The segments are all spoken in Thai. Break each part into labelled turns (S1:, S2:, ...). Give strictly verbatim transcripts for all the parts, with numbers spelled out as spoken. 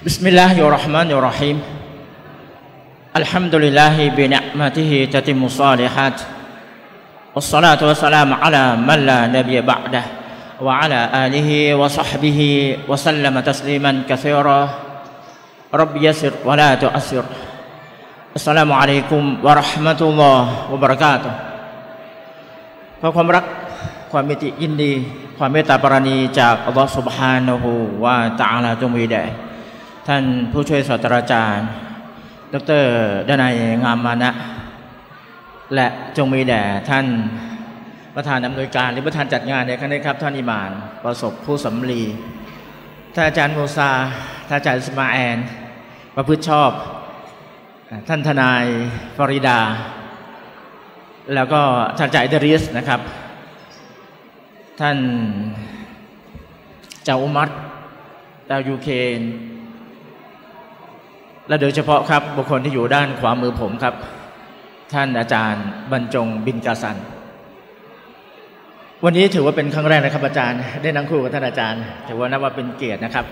S1: بسم الله الرحمن الرحيم الحمد لله بنعمته تتم الصالحات والصلاة والسلام على من لا نبي بعده وعلى آله وصحبه وسلم تسليما كثيرا رب يسر ولا تؤسر السلام عليكم ورحمة الله وبركاته ขอความรักความมิตรยินดีความเมตตาปราณีจากอัลลอฮฺ سبحانه และ تعالى จงมีแด่ท่านผู้ช่วยศาสตราจารย์ดร.ดนัยงามมานะและจงมีแด่ท่านประธานอำนวยการหรือประธานจัดงานในครั้งนี้ครับท่านอิหม่านประสบผู้สำลีท่านอาจารย์มูซาท่านอาจารย์อิสมาแอนประพฤติชอบท่านทนายฟอริดาแล้วก็ท่านอาจารย์อิดริสนะครับท่านเจ้าอุมัรดาวยูเคนและโดยเฉพาะครับบุคคลที่อยู่ด้านขวามือผมครับท่านอาจารย์บรรจงบินกาซันวันนี้ถือว่าเป็นครั้งแรกนะครับอาจารย์ได้นั่งคู่กับท่านอาจารย์ถือว่านับว่าเป็นเกียรตินะครับ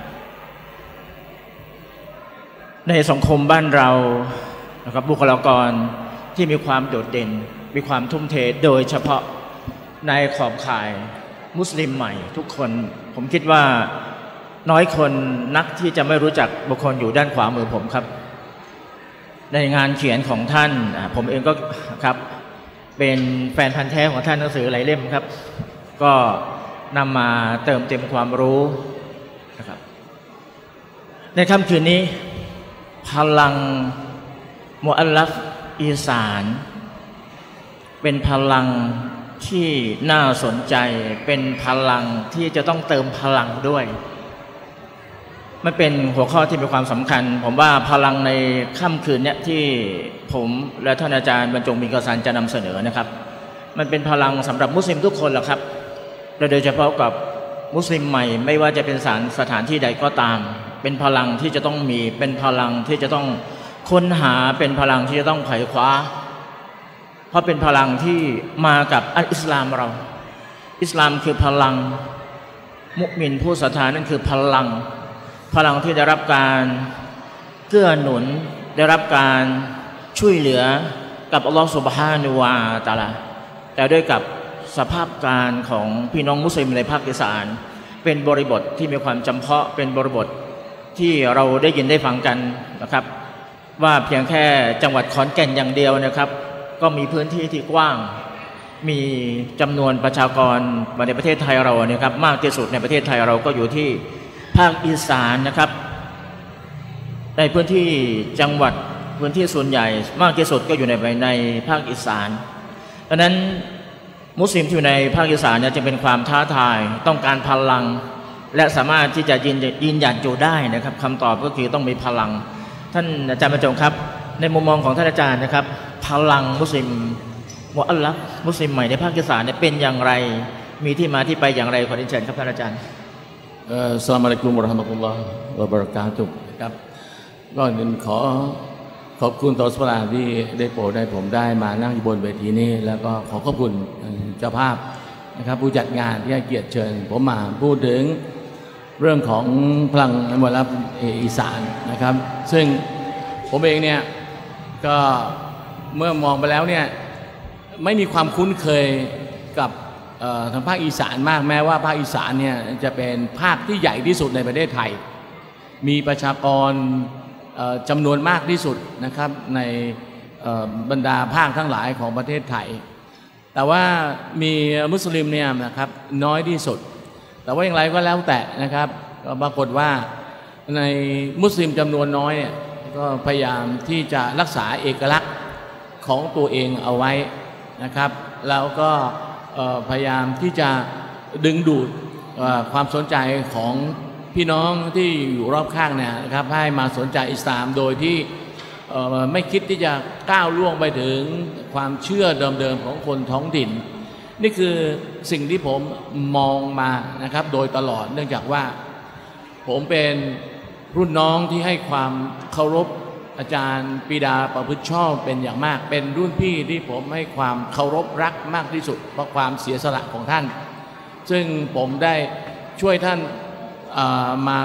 S1: ในสังคมบ้านเรานะครับบุคลากรที่มีความโดดเด่นมีความทุ่มเทโดยเฉพาะในขอบข่ายมุสลิมใหม่ทุกคนผมคิดว่าน้อยคนนักที่จะไม่รู้จักบุคคลอยู่ด้านขวามือผมครับในงานเขียนของท่านผมเองก็ครับเป็นแฟนพันธุ์แท้ของท่านหนังสือหลายเล่มครับก็นำมาเติมเต็มความรู้นะครับในค่ำคืนนี้พลังมุอัลลัฟอีสานเป็นพลังที่น่าสนใจเป็นพลังที่จะต้องเติมพลังด้วยมันเป็นหัวข้อที่มีความสำคัญผมว่าพลังในค่ำคืนนี้ที่ผมและท่านอาจารย์บรรจงบินกาซันจะนำเสนอนะครับมันเป็นพลังสำหรับมุสลิมทุกคนแหละครับโดยเฉพาะกับมุสลิมใหม่ไม่ว่าจะเป็นสถานสถานที่ใดก็ตามเป็นพลังที่จะต้องมีเป็นพลังที่จะต้องค้นหาเป็นพลังที่จะต้องไขว่คว้าเพราะเป็นพลังที่มากับอัลอิสลามเราอิสลามคือพลังมุมินผู้ศรัทธานั่นคือพลังพลังที่ได้รับการเกื้อหนุนได้รับการช่วยเหลือกับอัลลอฮฺซุบฮานะฮูวะตะอาลาแต่ด้วยกับสภาพการของพี่น้องมุสลิมในภาคอีสานเป็นบริบทที่มีความจำเพาะเป็นบริบทที่เราได้ยินได้ฟังกันนะครับว่าเพียงแค่จังหวัดขอนแก่นอย่างเดียวนะครับก็มีพื้นที่ที่กว้างมีจำนวนประชากรในประเทศไทยเราเนี่ยครับมากที่สุดในประเทศไทยเราก็อยู่ที่ภาคอีสานนะครับในพื้นที่จังหวัดพื้นที่ส่วนใหญ่มากที่สุดก็อยู่ในในภาคอีสานดังนั้นมุสลิมที่อยู่ในภาคอีสานเนี่ยจะเป็นความท้าทายต้องการพลังและสามารถที่จะยืนยืนหยัดอยู่ได้นะครับคำตอบก็คือต้องมีพลังท่านอาจารย์บรรจงครับในมุมมองของท่านอาจารย์นะครับพลังมุสลิมมุอัลลัฟมุสลิมใหม่ในภาคอีสานเนี่ยเป็นอย่างไรมีที่มาที่ไปอย่างไรขอเรียนเชิญครับท่านอาจารย์
S2: อัสสลามุอะลัยกุมวะเราะห์มะตุลลอฮ์วะบะเราะกาตุฮ์ครับก็ขอขอบคุณต่อสภาที่ได้โปรดให้ผมได้มานั่งอยู่บนเวทีนี้แล้วก็ขอขอบคุณเจ้าภาพนะครับผู้จัดงานที่ให้เกียรติเชิญผมมาพูดถึงเรื่องของพลังมุอัลลัฟอีสานนะครับซึ่งผมเองเนี่ยก็เมื่อมองไปแล้วเนี่ยไม่มีความคุ้นเคยกับทางภาคอีสานมากแม้ว่าภาคอีสานเนี่ยจะเป็นภาคที่ใหญ่ที่สุดในประเทศไทยมีประชากรจำนวนมากที่สุดนะครับในบรรดาภาคทั้งหลายของประเทศไทยแต่ว่ามีมุสลิมเนี่ยนะครับน้อยที่สุดแต่ว่าอย่างไรก็แล้วแต่นะครับก็ปรากฏว่าในมุสลิมจำนวนน้อยเนี่ยก็พยายามที่จะรักษาเอกลักษณ์ของตัวเองเอาไว้นะครับแล้วก็พยายามที่จะดึงดูดความสนใจของพี่น้องที่อยู่รอบข้างเนี่ยนะครับให้มาสนใจอิสลามโดยที่ไม่คิดที่จะก้าวล่วงไปถึงความเชื่อเดิมๆของคนท้องถิ่นนี่คือสิ่งที่ผมมองมานะครับโดยตลอดเนื่องจากว่าผมเป็นรุ่นน้องที่ให้ความเคารพอาจารย์ปรีดาประพฤติชอบเป็นอย่างมากเป็นรุ่นพี่ที่ผมให้ความเคารพรักมากที่สุดเพราะความเสียสละของท่านซึ่งผมได้ช่วยท่านมา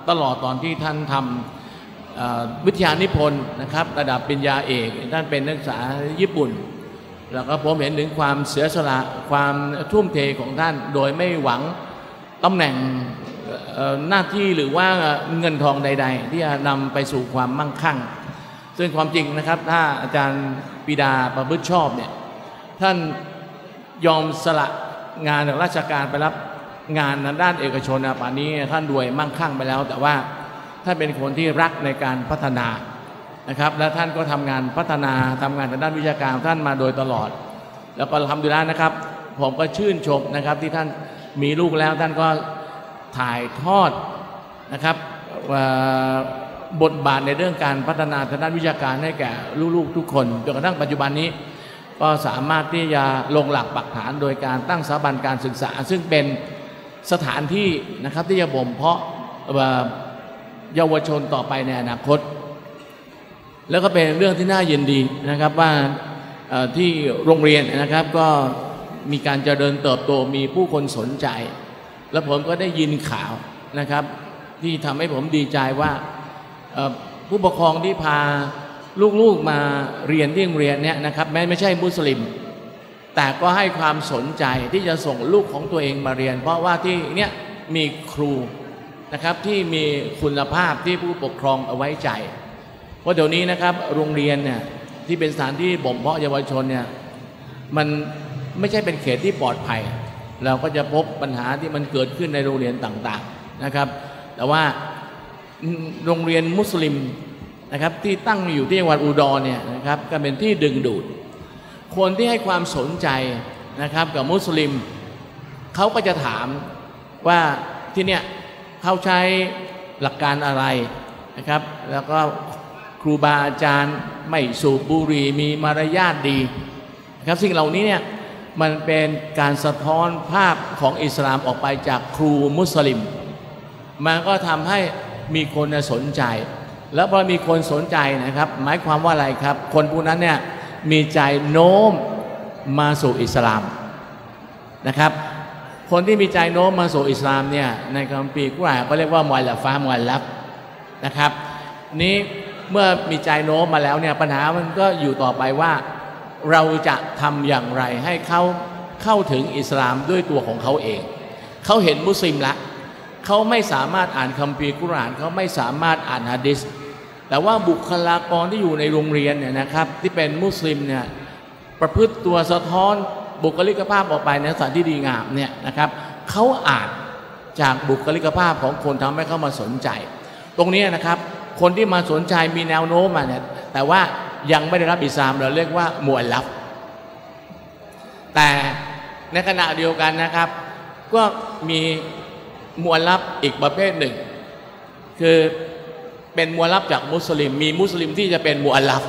S2: ตลอดตอนที่ท่านทำวิทยานิพนธ์นะครับระดับปริญญาเอกท่านเป็นนักศึกษาญี่ปุ่นแล้วก็ผมเห็นถึงความเสียสละความทุ่มเทของท่านโดยไม่หวังตำแหน่งหน้าที่หรือว่าเงินทองใดๆที่จะนำไปสู่ความมั่งคั่งซึ่งความจริงนะครับถ้าอาจารย์ปรีดาประพฤติชอบเนี่ยท่านยอมสละงานราชการไปรับงานด้านเอกชนป่านนี้ท่านรวยมั่งคั่งไปแล้วแต่ว่าท่านเป็นคนที่รักในการพัฒนานะครับและท่านก็ทำงานพัฒนาทำงานทางด้านวิชาการท่านมาโดยตลอดแล้วก็ทำดูแลนะครับผมก็ชื่นชมนะครับที่ท่านมีลูกแล้วท่านก็ถ่ายทอดนะครับบทบาทในเรื่องการพัฒนาทางด้านวิชาการให้แก่ลูกๆทุกคนจนกระทั่งปัจจุบันนี้ก็สามารถที่จะลงหลักปักฐานโดยการตั้งสถาบันการศึกษาซึ่งเป็นสถานที่นะครับที่จะบ่มเพาะเยาวชนต่อไปในอนาคตแล้วก็เป็นเรื่องที่น่ายินดีนะครับว่าที่โรงเรียนนะครับก็มีการเจริญเติบโตมีผู้คนสนใจแล้วผมก็ได้ยินข่าวนะครับที่ทำให้ผมดีใจว่าผู้ปกครองที่พาลูกๆมาเรียนที่โรงเรียนเนี่ยนะครับแม้ไม่ใช่มุสลิมแต่ก็ให้ความสนใจที่จะส่งลูกของตัวเองมาเรียนเพราะว่าที่เนี่ยมีครูนะครับที่มีคุณภาพที่ผู้ปกครองเอาไว้ใจเพราะเดี๋ยวนี้นะครับโรงเรียนเนี่ยที่เป็นสถานที่บ่มเพาะเยาวชนเนี่ยมันไม่ใช่เป็นเขตที่ปลอดภัยเราก็จะพบปัญหาที่มันเกิดขึ้นในโรงเรียนต่างๆนะครับแต่ว่าโรงเรียนมุสลิมนะครับที่ตั้งอยู่ที่จังหวัดอุดรเนี่ยนะครับก็เป็นที่ดึงดูดคนที่ให้ความสนใจนะครับกับมุสลิมเขาก็จะถามว่าที่เนี่ยเขาใช้หลักการอะไรนะครับแล้วก็ครูบาอาจารย์ไม่สูบบุหรี่มีมารยาทดีนะครับสิ่งเหล่านี้เนี่ยมันเป็นการสะท้อนภาพของอิสลามออกไปจากครูมุสลิมมันก็ทำให้มีคนสนใจแล้วพอมีคนสนใจนะครับหมายความว่าอะไรครับคนพวกนั้นเนี่ยมีใจโน้มมาสู่อิสลามนะครับคนที่มีใจโน้มมาสู่อิสลามเนี่ยในคัมภีร์กุรอานก็เรียกว่ามุอัลลฟะมุอัลลัฟนะครับนี้เมื่อมีใจโน้มมาแล้วเนี่ยปัญหามันก็อยู่ต่อไปว่าเราจะทำอย่างไรให้เขาเข้าถึงอิสลามด้วยตัวของเขาเองเขาเห็นมุสลิมละเขาไม่สามารถอ่านคัมภีร์กุรอานเขาไม่สามารถอ่านหะดีษแต่ว่าบุคลากรที่อยู่ในโรงเรียนเนี่ยนะครับที่เป็นมุสลิมเนี่ยประพฤติตัวสะท้อนบุคลิกภาพออกไปในสถานที่ดีงามเนี่ยนะครับเขาอ่านจากบุคลิกภาพของคนทำให้เขามาสนใจตรงนี้นะครับคนที่มาสนใจมีแนวโน้มมาเนี่ยแต่ว่ายังไม่ได้รับอิสลามเราเรียกว่ามุอัลลัฟแต่ในขณะเดียวกันนะครับก็มีมุอัลลัฟอีกประเภทหนึ่งคือเป็นมุอัลลัฟจากมุสลิมมีมุสลิมที่จะเป็นมุอัลลัฟ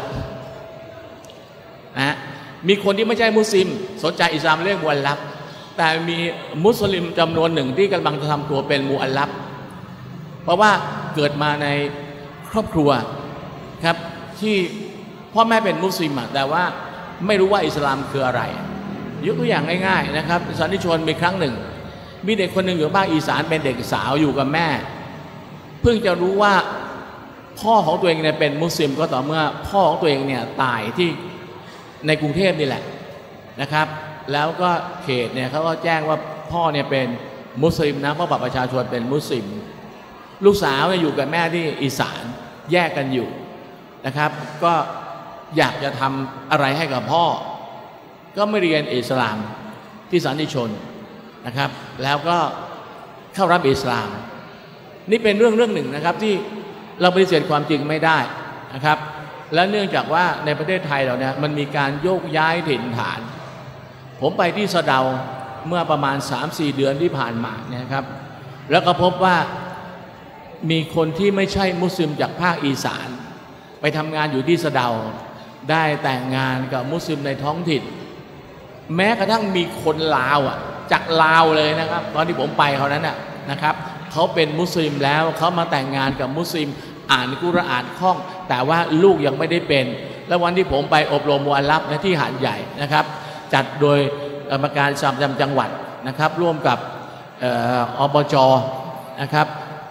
S2: นะมีคนที่ไม่ใช่มุสลิมสนใจอิสลามเรียกมุอัลลัฟแต่มีมุสลิมจำนวนหนึ่งที่กำลังจะทำตัวเป็นมุอัลลัฟเพราะว่าเกิดมาในครอบครัวครับที่พ่อแม่เป็นมุสลิมแต่ว่าไม่รู้ว่าอิสลามคืออะไรยกตัวอย่างง่ายๆนะครับสันนิชนมีครั้งหนึ่งมีเด็กคนหนึ่งอยู่ภาคอีสานเป็นเด็กสาวอยู่กับแม่เพิ่งจะรู้ว่าพ่อของตัวเองเนี่ยเป็นมุสลิมก็ต่อเมื่อพ่อของตัวเองเนี่ยตายที่ในกรุงเทพนี่แหละนะครับแล้วก็เขตเนี่ยเขาก็แจ้งว่าพ่อเนี่ยเป็นมุสลิมนะเพราะบัตรประชาชนเป็นมุสลิมลูกสาวเนี่ยอยู่กับแม่ที่อีสานแยกกันอยู่นะครับก็อยากจะทำอะไรให้กับพ่อก็ไม่เรียนอิสลามที่สันติชนนะครับแล้วก็เข้ารับอิสลามนี่เป็นเรื่องเรื่องหนึ่งนะครับที่เราปฏิเสธความจริงไม่ได้นะครับและเนื่องจากว่าในประเทศไทยเราเนี่ยมันมีการโยกย้ายถิ่นฐานผมไปที่สะเดาเมื่อประมาณ สามสี่ เดือนที่ผ่านมาเนี่ยครับแล้วก็พบว่ามีคนที่ไม่ใช่มุสลิมจากภาคอีสานไปทำงานอยู่ที่สะเดาได้แต่งงานกับมุสลิมในท้องถิ่นแม้กระทั่งมีคนลาวอ่ะจากลาวเลยนะครับตอนที่ผมไปเขานั้นน่ะนะครับเขาเป็นมุสลิมแล้วเขามาแต่งงานกับมุสลิมอ่านกุรอานคล่องแต่ว่าลูกยังไม่ได้เป็นแล้ววันที่ผมไปอบรมมุอัลลัฟในที่หาดใหญ่นะครับจัดโดยกรรมการประจำจังหวัดนะครับร่วมกับอบจ.นะครับ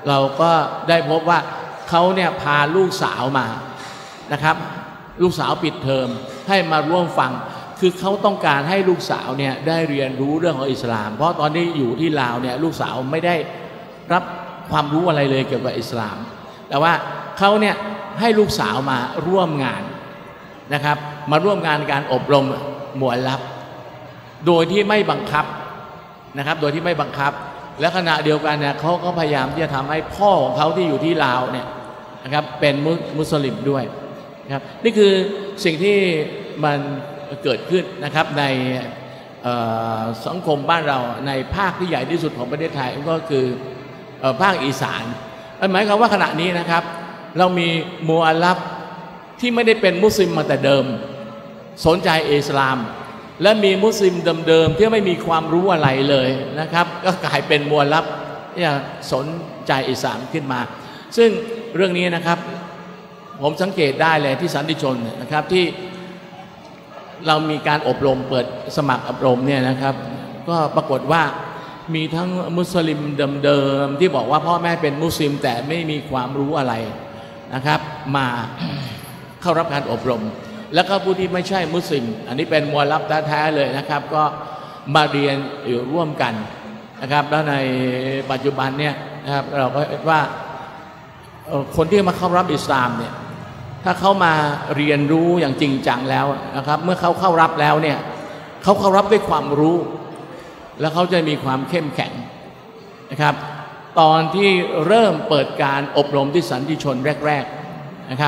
S2: เราก็ได้พบว่าเขาเนี่ยพาลูกสาวมานะครับลูกสาวปิดเทอมให้มาร่วมฟังคือเขาต้องการให้ลูกสาวเนี่ยได้เรียนรู้เรื่องของอิสลามเพราะตอนนี้อยู่ที่ลาวเนี่ยลูกสาวไม่ได้รับความรู้อะไรเลยเกี่ยวกับอิสลามแต่ว่าเขาเนี่ยให้ลูกสาวมาร่วมงานนะครับมาร่วมงานการอบรมหมวดลับโดยที่ไม่บังคับนะครับโดยที่ไม่บังคับและขณะเดียวกันเนี่ยเขาก็พยายามที่จะทำให้พ่อของเขาที่อยู่ที่ลาวเนี่ยนะครับเป็นมุสลิมด้วยนะครับนี่คือสิ่งที่มันเกิดขึ้นนะครับในสังคมบ้านเราในภาคที่ใหญ่ที่สุดของประเทศไทยก็คือภาคอีสานหมายความว่าขณะนี้นะครับเรามีมูอัลลัฟที่ไม่ได้เป็นมุสลิมมาแต่เดิมสนใจอิสลามและมีมุสลิมเดิมๆที่ไม่มีความรู้อะไรเลยนะครับก็กลายเป็นมูอัลลัฟที่สนใจอิสลามขึ้นมาซึ่งเรื่องนี้นะครับผมสังเกตได้เลยที่สันติชนนะครับที่เรามีการอบรมเปิดสมัครอบรมเนี่ยนะครับก็ปรากฏว่ามีทั้งมุสลิมเดิมๆที่บอกว่าพ่อแม่เป็นมุสลิมแต่ไม่มีความรู้อะไรนะครับมาเข้ารับการอบรมแล้วก็ผู้ที่ไม่ใช่มุสลิมอันนี้เป็นมูอัลลัฟแท้ๆเลยนะครับก็มาเรียนอยู่ร่วมกันนะครับแล้วในปัจจุบันเนี่ยนะครับเราก็เห็นว่าคนที่มาเข้ารับอิสลามเนี่ยถ้าเขามาเรียนรู้อย่างจริงจังแล้วนะครับเมื่อเขาเข้ารับแล้วเนี่ยเขาเข้ารับด้วยความรู้แล้วเขาจะมีความเข้มแข็งนะครับตอนที่เริ่มเปิดการอบรมที่สันติชนแรกๆนะครับ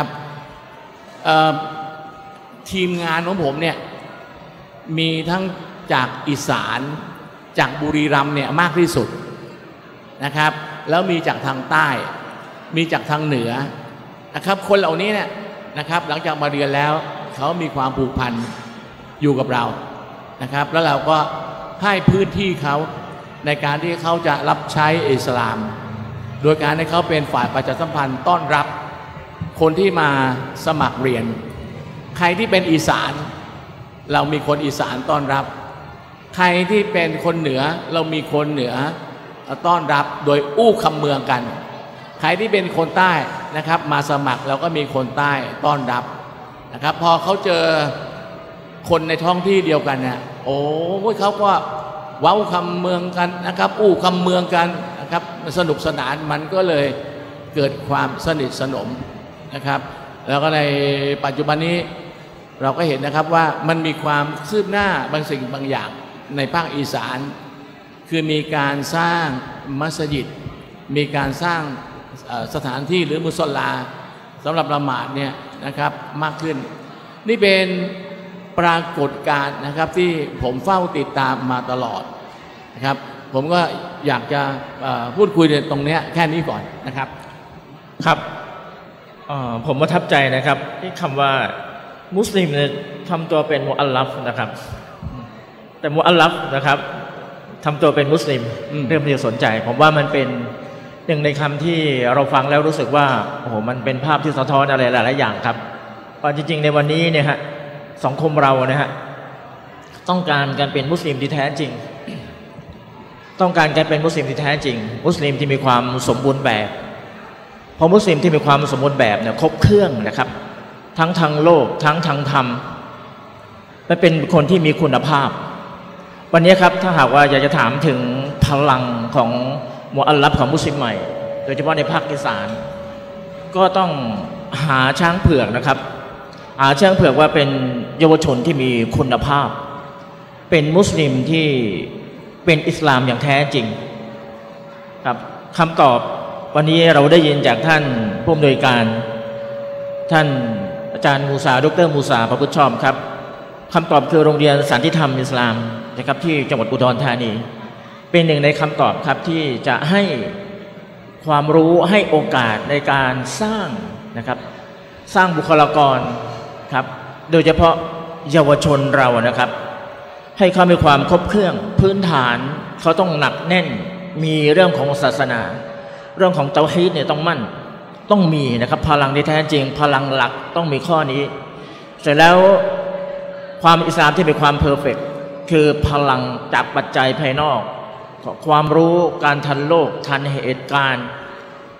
S2: ทีมงานของผมเนี่ยมีทั้งจากอีสานจากบุรีรัมย์เนี่ยมากที่สุดนะครับแล้วมีจากทางใต้มีจากทางเหนือนะครับคนเหล่านี้เนี่ยนะครับหลังจากมาเรียนแล้วเขามีความผูกพันอยู่กับเรานะครับแล้วเราก็ให้พื้นที่เขาในการที่เขาจะรับใช้อิสลามโดยการให้เขาเป็นฝ่ายประชาสัมพันธ์ต้อนรับคนที่มาสมัครเรียนใครที่เป็นอีสานเรามีคนอีสานต้อนรับใครที่เป็นคนเหนือเรามีคนเหนือต้อนรับโดยอู้คำเมืองกันใครที่เป็นคนใต้นะครับมาสมัครเราก็มีคนใต้ต้อนรับนะครับพอเขาเจอคนในท้องที่เดียวกันเนี่ยโอ้ยเขาก็เว้าคำเมืองกันนะครับอู้คำเมืองกันนะครับสนุกสนานมันก็เลยเกิดความสนิทสนมนะครับแล้วก็ในปัจจุบันนี้เราก็เห็นนะครับว่ามันมีความคืบหน้าบางสิ่งบางอย่างในภาคอีสานคือมีการสร้างมัสยิดมีการสร้างสถานที่หรือมุศลาสำหรับละหมาดเนี่ยนะครับมากขึ้นนี่เป็นปรากฏการณ์นะครับที่ผมเฝ้าติดตามมาตลอดนะครับผมก็อยากจะพูดคุยในตรงนี้แค่นี้ก่อนนะครับ
S1: ครับผมประทับใจนะครับที่คำว่ามุสลิมเนี่ยทำตัวเป็นมุอัลลัฟนะครับแต่มุอัลลัฟนะครับทำตัวเป็นมุสลิมเริ่มที่จะสนใจผมว่ามันเป็นหนึ่งในคำที่เราฟังแล้วรู้สึกว่าโอ้โหมันเป็นภาพที่สะท้อนอะไรหลายๆอย่างครับเพราะจริงๆในวันนี้เนี่ยฮะสังคมเรานะฮะต้องการการเป็นมุสลิมที่แท้จริงต้องการการเป็นมุสลิมที่แท้จริงมุสลิมที่มีความสมบูรณ์แบบพอมุสลิมที่มีความสมบูรณ์แบบเนี่ยครบเครื่องนะครับทั้งทางโลกทั้งทางธรรมและเป็นคนที่มีคุณภาพวันนี้ครับถ้าหากว่าอยากจะถามถึงพลังของมุอัลลัฟของมุสลิมใหม่โดยเฉพาะในภาคอีสานก็ต้องหาช้างเผือกนะครับหาช้างเผือกว่าเป็นเยาวชนที่มีคุณภาพเป็นมุสลิมที่เป็นอิสลามอย่างแท้จริงครับคำตอบวันนี้เราได้ยินจากท่านผู้อำนวยการท่านอาจารย์มูซาดรมูซาพระพุทธชอบครับคำตอบคือโรงเรียนสันติธรรมอิสลามนะครับที่จังหวัดอุดรธานีเป็นหนึ่งในคำตอบครับที่จะให้ความรู้ให้โอกาสในการสร้างนะครับสร้างบุคลากรครับโดยเฉพาะเยาวชนเรานะครับให้เขามีความครบเครื่องพื้นฐานเขาต้องหนักแน่นมีเรื่องของศาสนาเรื่องของเตาฮีดเนี่ยต้องมั่นต้องมีนะครับพลังที่แท้จริงพลังหลักต้องมีข้อนี้เสร็จแล้วความอิสลามที่มีความเพอร์เฟกต์คือพลังจากปัจจัยภายนอกความรู้การทันโลกทันเหตุการณ์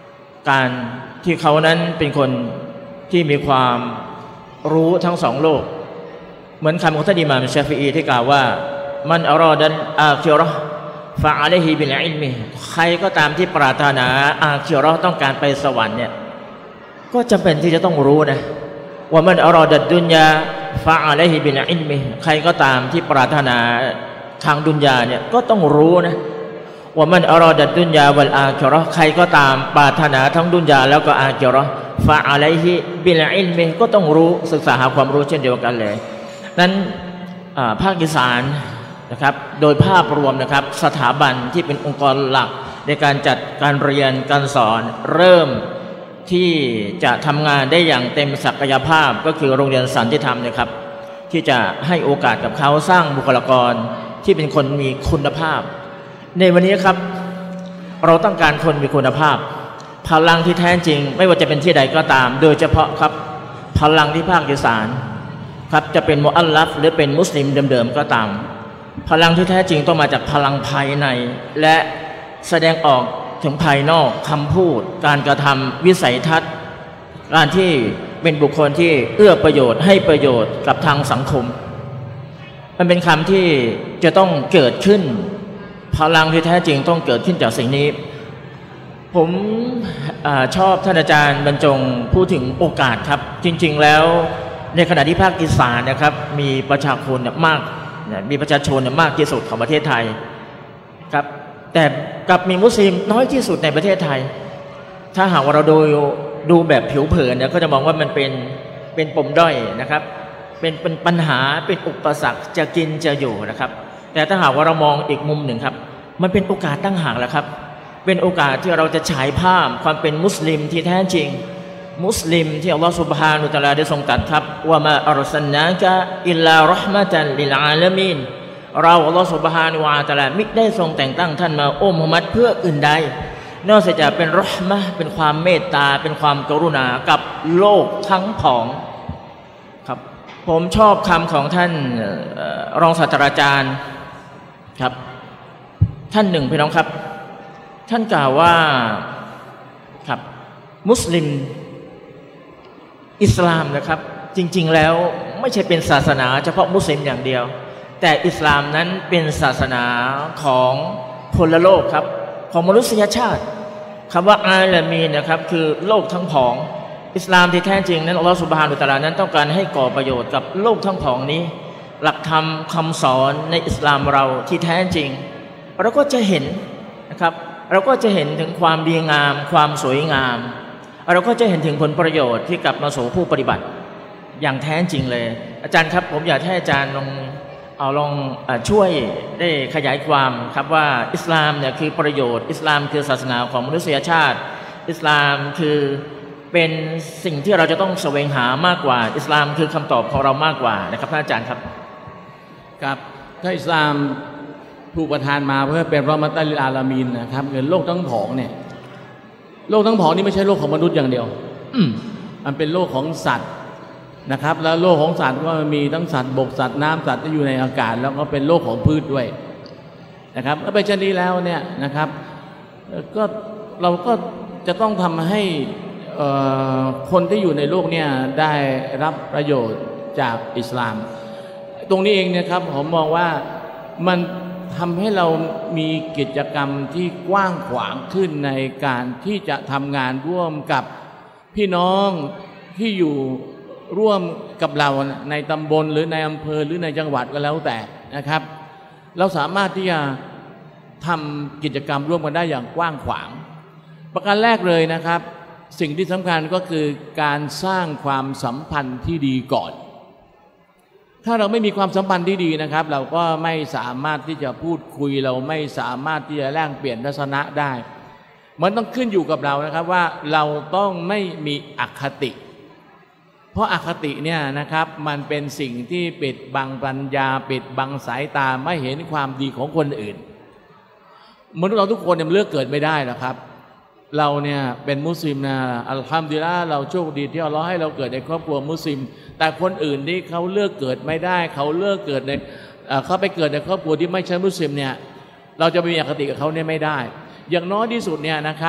S1: การที่เขานั้นเป็นคนที่มีความรู้ทั้งสองโลกเหมือนคำของท่านอิหม่ามชาฟิอีที่กล่าวว่ามันอรอดันอาคิเราะห์ฟะอะลัยฮิบิลอิลมิใครก็ตามที่ปรารถนาอาคิเราะห์ต้องการไปสวรรค์เนี่ยก็จำเป็นที่จะต้องรู้นะว่ามันอรอดัดดุนยาฟะอะลัยฮิบิลอิลมิใครก็ตามที่ปรารถนาทางดุนยาเนี่ยก็ต้องรู้นะว่ามันอรอดัดดุนยาวัลอาคิเราะห์ใครก็ตามปรารถนาทั้งดุนยาแล้วก็อาคิเราะห์ฟะอะลัยฮิบิลอิลมิก็ต้องรู้ศึกษาหาความรู้เช่นเดียวกันเลยนั้นภาคอีสานนะครับโดยภาพรวมนะครับสถาบันที่เป็นองค์กรหลักในการจัดการเรียนการสอนเริ่มที่จะทำงานได้อย่างเต็มศักยภาพก็คือโรงเรียนสันติธรรมนะครับที่จะให้โอกาสกับเขาสร้างบุคลากรที่เป็นคนมีคุณภาพในวันนี้ครับเราต้องการคนมีคุณภาพพลังที่แท้จริงไม่ว่าจะเป็นที่ใดก็ตามโดยเฉพาะครับพลังที่ภาคอีสานครับจะเป็นมุอัลลัฟหรือเป็นมุสลิมเดิมๆก็ตามพลังที่แท้จริงต้องมาจากพลังภายในและแสดงออกถึงภายนอกคำพูดการกระทำวิสัยทัศน์การที่เป็นบุคคลที่เอื้อประโยชน์ให้ประโยชน์กับทางสังคมมันเป็นคำที่จะต้องเกิดขึ้นพลังที่แท้จริงต้องเกิดขึ้นจากสิ่งนี้ผมอชอบท่านอาจารย์บรรจงพูดถึงโอกาสครับจริงๆแล้วในขณะที่ภาคอีสานนะครับมีประชาชนมากมีประชาชนมากที่สุดของประเทศไทยครับแต่กับมีมุสลิมน้อยที่สุดในประเทศไทยถ้าหากว่าเราดูดูแบบผิวเผินเนี่ยก็จะมองว่ามันเป็นเป็นปมด้อยนะครับเป็นเป็นปัญหาเป็นอุปสรรคจะกินจะอยู่นะครับแต่ถ้าหากว่าเรามองอีกมุมหนึ่งครับมันเป็นโอกาสตั้งหากแหละครับเป็นโอกาสที่เราจะฉายภาพความเป็นมุสลิมที่แท้จริงมุสลิมที่อัลลอฮฺซุบฮานะฮูวะตะอาลาได้ทรงตรัสครับว่ามาอัรซัลนากะอิลลาเราะห์มะตันลิลอาลามีนเราอัลลอฮฺซุบฮานะฮูวะตะอาลามิได้ทรงแต่งตั้งท่านมาโอ้มุฮัมมัดเพื่ออื่นใดนอกจากเป็นเราะห์มะห์เป็นความเมตตาเป็นความกรุณากับโลกทั้งผองครับผมชอบคำของท่านรองศาสตราจารย์ครับท่านหนึ่งพี่น้องครับท่านกล่าวว่าครับมุสลิมอิสลามนะครับจริงๆแล้วไม่ใช่เป็นศาสนาเฉพาะมุสลิมอย่างเดียวแต่อิสลามนั้นเป็นศาสนาของพลโลกครับของมนุษยชาติคำว่าอาลามีนนะครับคือโลกทั้งผองอิสลามที่แท้จริงนั้นอัลลอฮฺซุบฮานะฮูวะตะอาลานั้นต้องการให้ก่อประโยชน์กับโลกทั้งผองนี้หลักธรรมคำสอนในอิสลามเราที่แท้จริงเราก็จะเห็นนะครับเราก็จะเห็นถึงความดีงามความสวยงามเราก็จะเห็นถึงผลประโยชน์ที่กลับมาสู่ผู้ปฏิบัติอย่างแท้จริงเลยอาจารย์ครับผมอยากให้อาจารย์ลองเอาลองช่วยได้ขยายความครับว่าอิสลามเนี่ยคือประโยชน์อิสลามคือศาสนาของมนุษยชาติอิสลามคือเป็นสิ่งที่เราจะต้องแสวงหามากกว่าอิสลามคือคำตอบของเรามากกว่านะครับท่านอาจารย์ครับ
S2: ครับถ้าอิสลามถูกประทานมาเพื่อเป็นเราะห์มะตัลลิลอาลามีนนะครับเงินโลกทั้งผองเนี่ยโลกทั้งผองนี่ไม่ใช่โลกของมนุษย์อย่างเดียวมันเป็นโลกของสัตว์นะครับแล้วโลกของสัตว์ก็มีทั้งสัตว์บกสัตว์น้ำสัตว์ที่อยู่ในอากาศแล้วก็เป็นโลกของพืชด้วยนะครับแล้วไปเช่นนี้แล้วเนี่ยนะครับก็เราก็จะต้องทำให้คนที่อยู่ในโลกเนี่ยได้รับประโยชน์จากอิสลามตรงนี้เองเนี่ยครับผมมองว่ามันทำให้เรามีกิจกรรมที่กว้างขวางขึ้นในการที่จะทำงานร่วมกับพี่น้องที่อยู่ร่วมกับเราในตำบลหรือในอำเภอหรือในจังหวัดก็แล้วแต่นะครับเราสามารถที่จะทำกิจกรรมร่วมกันได้อย่างกว้างขวางประการแรกเลยนะครับสิ่งที่สำคัญก็คือการสร้างความสัมพันธ์ที่ดีก่อนถ้าเราไม่มีความสัมพันธ์ที่ดีนะครับเราก็ไม่สามารถที่จะพูดคุยเราไม่สามารถที่จะแลกเปลี่ยนทัศนะได้มันต้องขึ้นอยู่กับเรานะครับว่าเราต้องไม่มีอคติเพราะอคติเนี่ยนะครับมันเป็นสิ่งที่ปิดบังปัญญาปิดบังสายตาไม่เห็นความดีของคนอื่นมนุษย์เราทุกคนเนี่ยเลือกเกิดไม่ได้หรอกครับเราเนี่ยเป็นมุสลิมนะอัลฮัมดุลิลละห์เราโชคดีที่อัลเลาะห์ให้เราเกิดในครอบครัวมุสลิมแต่คนอื่นที่เขาเลือกเกิดไม่ได้เขาเลือกเกิดในเขาไปเกิดในครอบครัวที่ไม่ใช่มุสลิมเนี่ยเราจะไปมีอคติกับเขาเนี่ยไม่ได้อย่างน้อยที่สุดเนี่ยนะครับ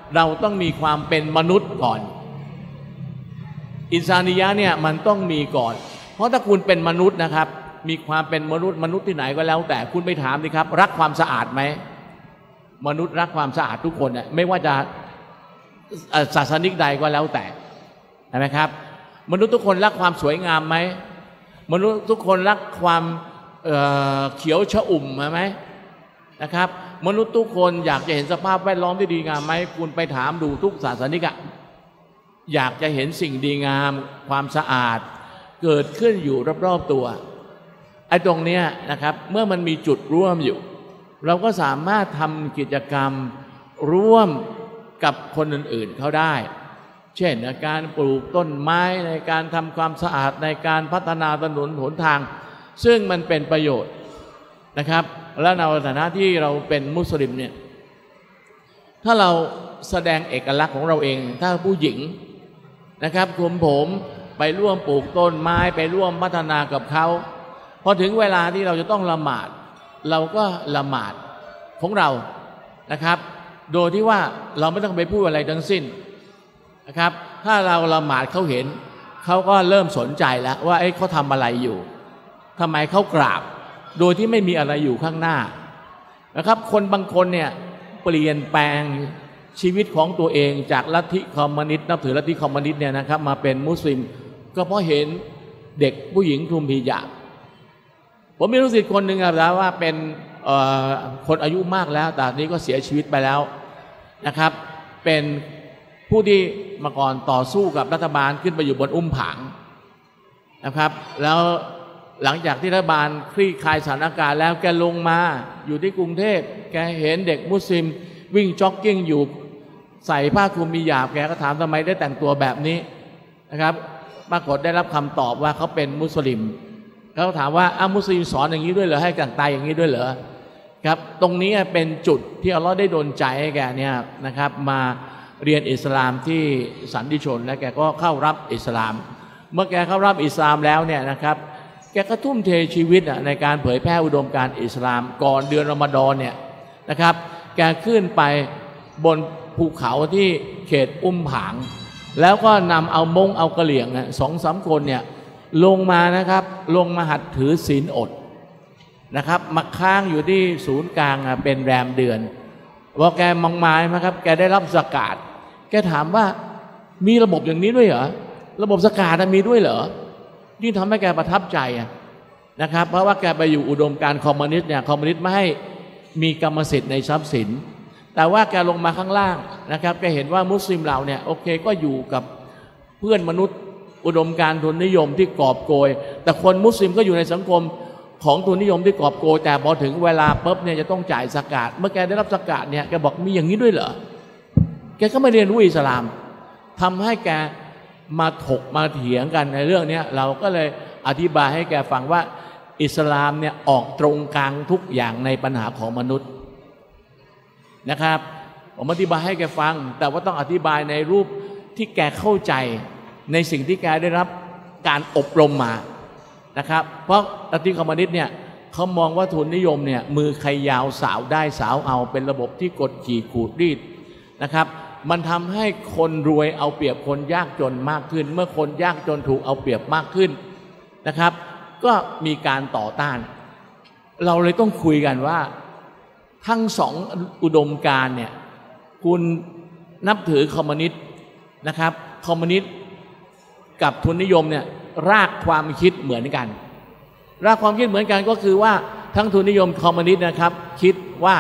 S2: เราต้องมีความเป็นมนุษย์ก่อนอินซานิยะห์เนี่ยมันต้องมีก่อนเพราะถ้าคุณเป็นมนุษย์นะครับมีความเป็นมนุษย์มนุษย์ที่ไหนก็แล้วแต่คุณไปถามดิครับรักความสะอาดไหมมนุษย์รักความสะอาดทุกคนเนี่ยไม่ว่าจะศาสนิกใดก็แล้วแต่ใช่ไหมครับมนุษย์ทุกคนรักความสวยงามไหมมนุษย์ทุกคนรักความเเขียวชอุ่มไหมนะครับมนุษย์ทุกคนอยากจะเห็นสภาพแวดล้อมที่ดีงามไหมคุณไปถามดูทุกศาสนิกอะอยากจะเห็นสิ่งดีงามความสะอาดเกิดขึ้นอยู่รอบๆตัวไอ้ตรงเนี้ยนะครับเมื่อมันมีจุดร่วมอยู่เราก็สามารถทำกิจกรรมร่วมกับคนอื่นๆเขาได้เช่นในการปลูกต้นไม้ในการทำความสะอาดในการพัฒนาถนนหนทางซึ่งมันเป็นประโยชน์นะครับและในฐานะที่เราเป็นมุสลิมเนี่ยถ้าเราแสดงเอกลักษณ์ของเราเองถ้าผู้หญิงนะครับกลุ่มผมไปร่วมปลูกต้นไม้ไปร่วมพัฒนากับเขาพอถึงเวลาที่เราจะต้องละหมาดเราก็ละหมาดของเรานะครับโดยที่ว่าเราไม่ต้องไปพูดอะไรทั้งสิ้นนะครับถ้าเราละหมาดเขาเห็นเขาก็เริ่มสนใจแล้วว่าเอ้ยเขาทำอะไรอยู่ทำไมเขากราบโดยที่ไม่มีอะไรอยู่ข้างหน้านะครับคนบางคนเนี่ยเปลี่ยนแปลงชีวิตของตัวเองจากลัทธิคอมมิวนิสต์นับถือลัทธิคอมมิวนิสต์เนี่ยนะครับมาเป็นมุสลิมก็เพราะเห็นเด็กผู้หญิงคลุมฮิญาบผมมีลูกศิษย์คนหนึ่งครับว่าเป็นคนอายุมากแล้วแต่นี้ก็เสียชีวิตไปแล้วนะครับเป็นผู้ที่มาก่อนต่อสู้กับรัฐบาลขึ้นไปอยู่บนอุ้มผางนะครับแล้วหลังจากที่รัฐบาลคลี่คลายสถานการณ์แล้วแกลงมาอยู่ที่กรุงเทพแกเห็นเด็กมุสลิมวิ่งจ็อกกิ้งอยู่ใส่ผ้าคลุมฮิญาบแกก็ถามทำไมได้แต่งตัวแบบนี้นะครับปรากฏได้รับคำตอบว่าเขาเป็นมุสลิมเขาถามว่าอ้าวมุสลิมสอนอย่างนี้ด้วยเหรอให้แต่งกายอย่างนี้ด้วยเหรอครับตรงนี้เป็นจุดที่อัลลอฮ์ได้ดลใจให้แกเนี่ยนะครับมาเรียนอิสลามที่สันติชนและแกก็เข้ารับอิสลามเมื่อแกเข้ารับอิสลามแล้วเนี่ยนะครับแกก็ทุ่มเทชีวิตในการเผยแพร่อุดมการณ์อิสลามก่อนเดือนรอมฎอนเนี่ยนะครับแกขึ้นไปบนภูเขาที่เขตอุ้มผางแล้วก็นำเอามงเอากระเหลี่ยงสองสามคนเนี่ยลงมานะครับลงมาหัดถือศีลอดนะครับมาค้างอยู่ที่ศูนย์กลางเป็นแรมเดือนว่าแกมองมาไหมครับแกได้รับสกาดแกถามว่ามีระบบอย่างนี้ด้วยเหรอระบบสกาดมีด้วยเหรอยิ่งทำให้แกประทับใจนะครับเพราะว่าแกไปอยู่อุดมการณ์คอมมิวนิสต์เนี่ยคอมมิวนิสต์ไม่ให้มีกรรมสิทธิ์ในทรัพย์สินแต่ว่าแกลงมาข้างล่างนะครับแกเห็นว่ามุสลิมเราเนี่ยโอเคก็อยู่กับเพื่อนมนุษย์อุดมการณ์ทุนนิยมที่กอบโกยแต่คนมุสลิมก็อยู่ในสังคมของทุนนิยมที่กอบโกยแต่พอถึงเวลาปุ๊บเนี่ยจะต้องจ่ายสกาดเมื่อแกได้รับสกาดเนี่ยแกบอกมีอย่างนี้ด้วยเหรอแกก็ไม่เรียนรู้อิสลามทำให้แกมาถกมาเถียงกันในเรื่องนี้เราก็เลยอธิบายให้แกฟังว่าอิสลามเนี่ยออกตรงกลางทุกอย่างในปัญหาของมนุษย์นะครับผมอธิบายให้แกฟังแต่ว่าต้องอธิบายในรูปที่แกเข้าใจในสิ่งที่แกได้รับการอบรมมานะครับเพราะลัทธิคอมมิวนิสต์เนี่ยเขามองว่าทุนนิยมเนี่ยมือใครยาวสาวได้สาวเอาเป็นระบบที่กดขี่ขูดรีดนะครับมันทำให้คนรวยเอาเปรียบคนยากจนมากขึ้นเมื่อคนยากจนถูกเอาเปรียบมากขึ้นนะครับก็มีการต่อต้านเราเลยต้องคุยกันว่าทั้งสองอุดมการณ์เนี่ยคุณนับถือคอมมิวนิสต์นะครับคอมมิวนิสต์กับทุนนิยมเนี่ยรากความคิดเหมือนกันรากความคิดเหมือนกันก็คือว่าทั้งทุนนิยมคอมมิวนิสต์นะครับคิดว่า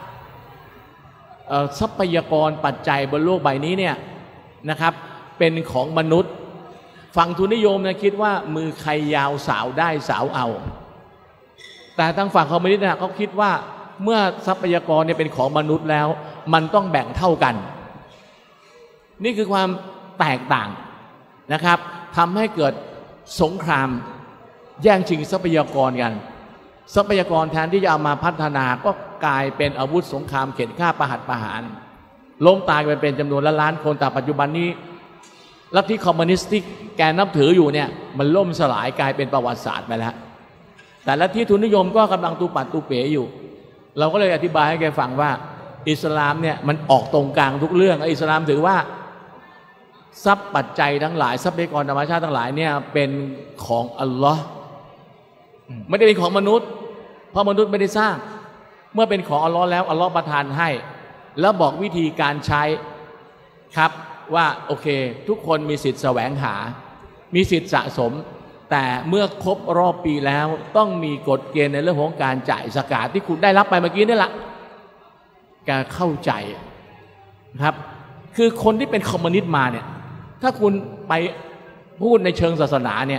S2: ทรัพยากรปัจจัยบนโลกใบนี้เนี่ยนะครับเป็นของมนุษย์ฝั่งทุนนิยมเนี่ยคิดว่ามือใครยาวสาวได้สาวเอาแต่ทางฝั่งคอมมิวนิสต์เนี่ยเขาคิดว่าเมื่อทรัพยากรเนี่ยเป็นของมนุษย์แล้วมันต้องแบ่งเท่ากันนี่คือความแตกต่างนะครับทำให้เกิดสงครามแย่งชิงทรัพยากรกันทรัพยากรแทนที่จะเอามาพัฒนาก็กลายเป็นอาวุธสงครามเข็นฆ่าประหัตประหารล้มตายไปเป็นจำนวนล้านล้านคนแต่ปัจจุบันนี้ลัทธิคอมมิวนิสต์ที่แกนับถืออยู่เนี่ยมันล่มสลายกลายเป็นประวัติศาสตร์ไปแล้วแต่ลัทธิทุนนิยมก็กำลังตูปัดตูเป๋อยู่เราก็เลยอธิบายให้แกฟังว่าอิสลามเนี่ยมันออกตรงกลางทุกเรื่องอิสลามถือว่าทรัพย์ปัจจัยทั้งหลายทรัพยากรธรรมชาติทั้งหลายเนี่ยเป็นของอัลลอฮ์ไม่ได้เป็นของมนุษย์เพราะมนุษย์ไม่ได้สร้างเมื่อเป็นของอัลลอฮ์แล้วอัลลอฮ์ประทานให้แล้วบอกวิธีการใช้ครับว่าโอเคทุกคนมีสิทธิ์แสวงหามีสิทธิ์สะสมแต่เมื่อครบรอบปีแล้วต้องมีกฎเกณฑ์ในเรื่องของการจ่ายซะกาตที่คุณได้รับไปเมื่อกี้นี่แหละการเข้าใจครับคือคนที่เป็นคอมมิวนิสต์มาเนี่ยถ้าคุณไปพูดในเชิงศาสนาเนี่ย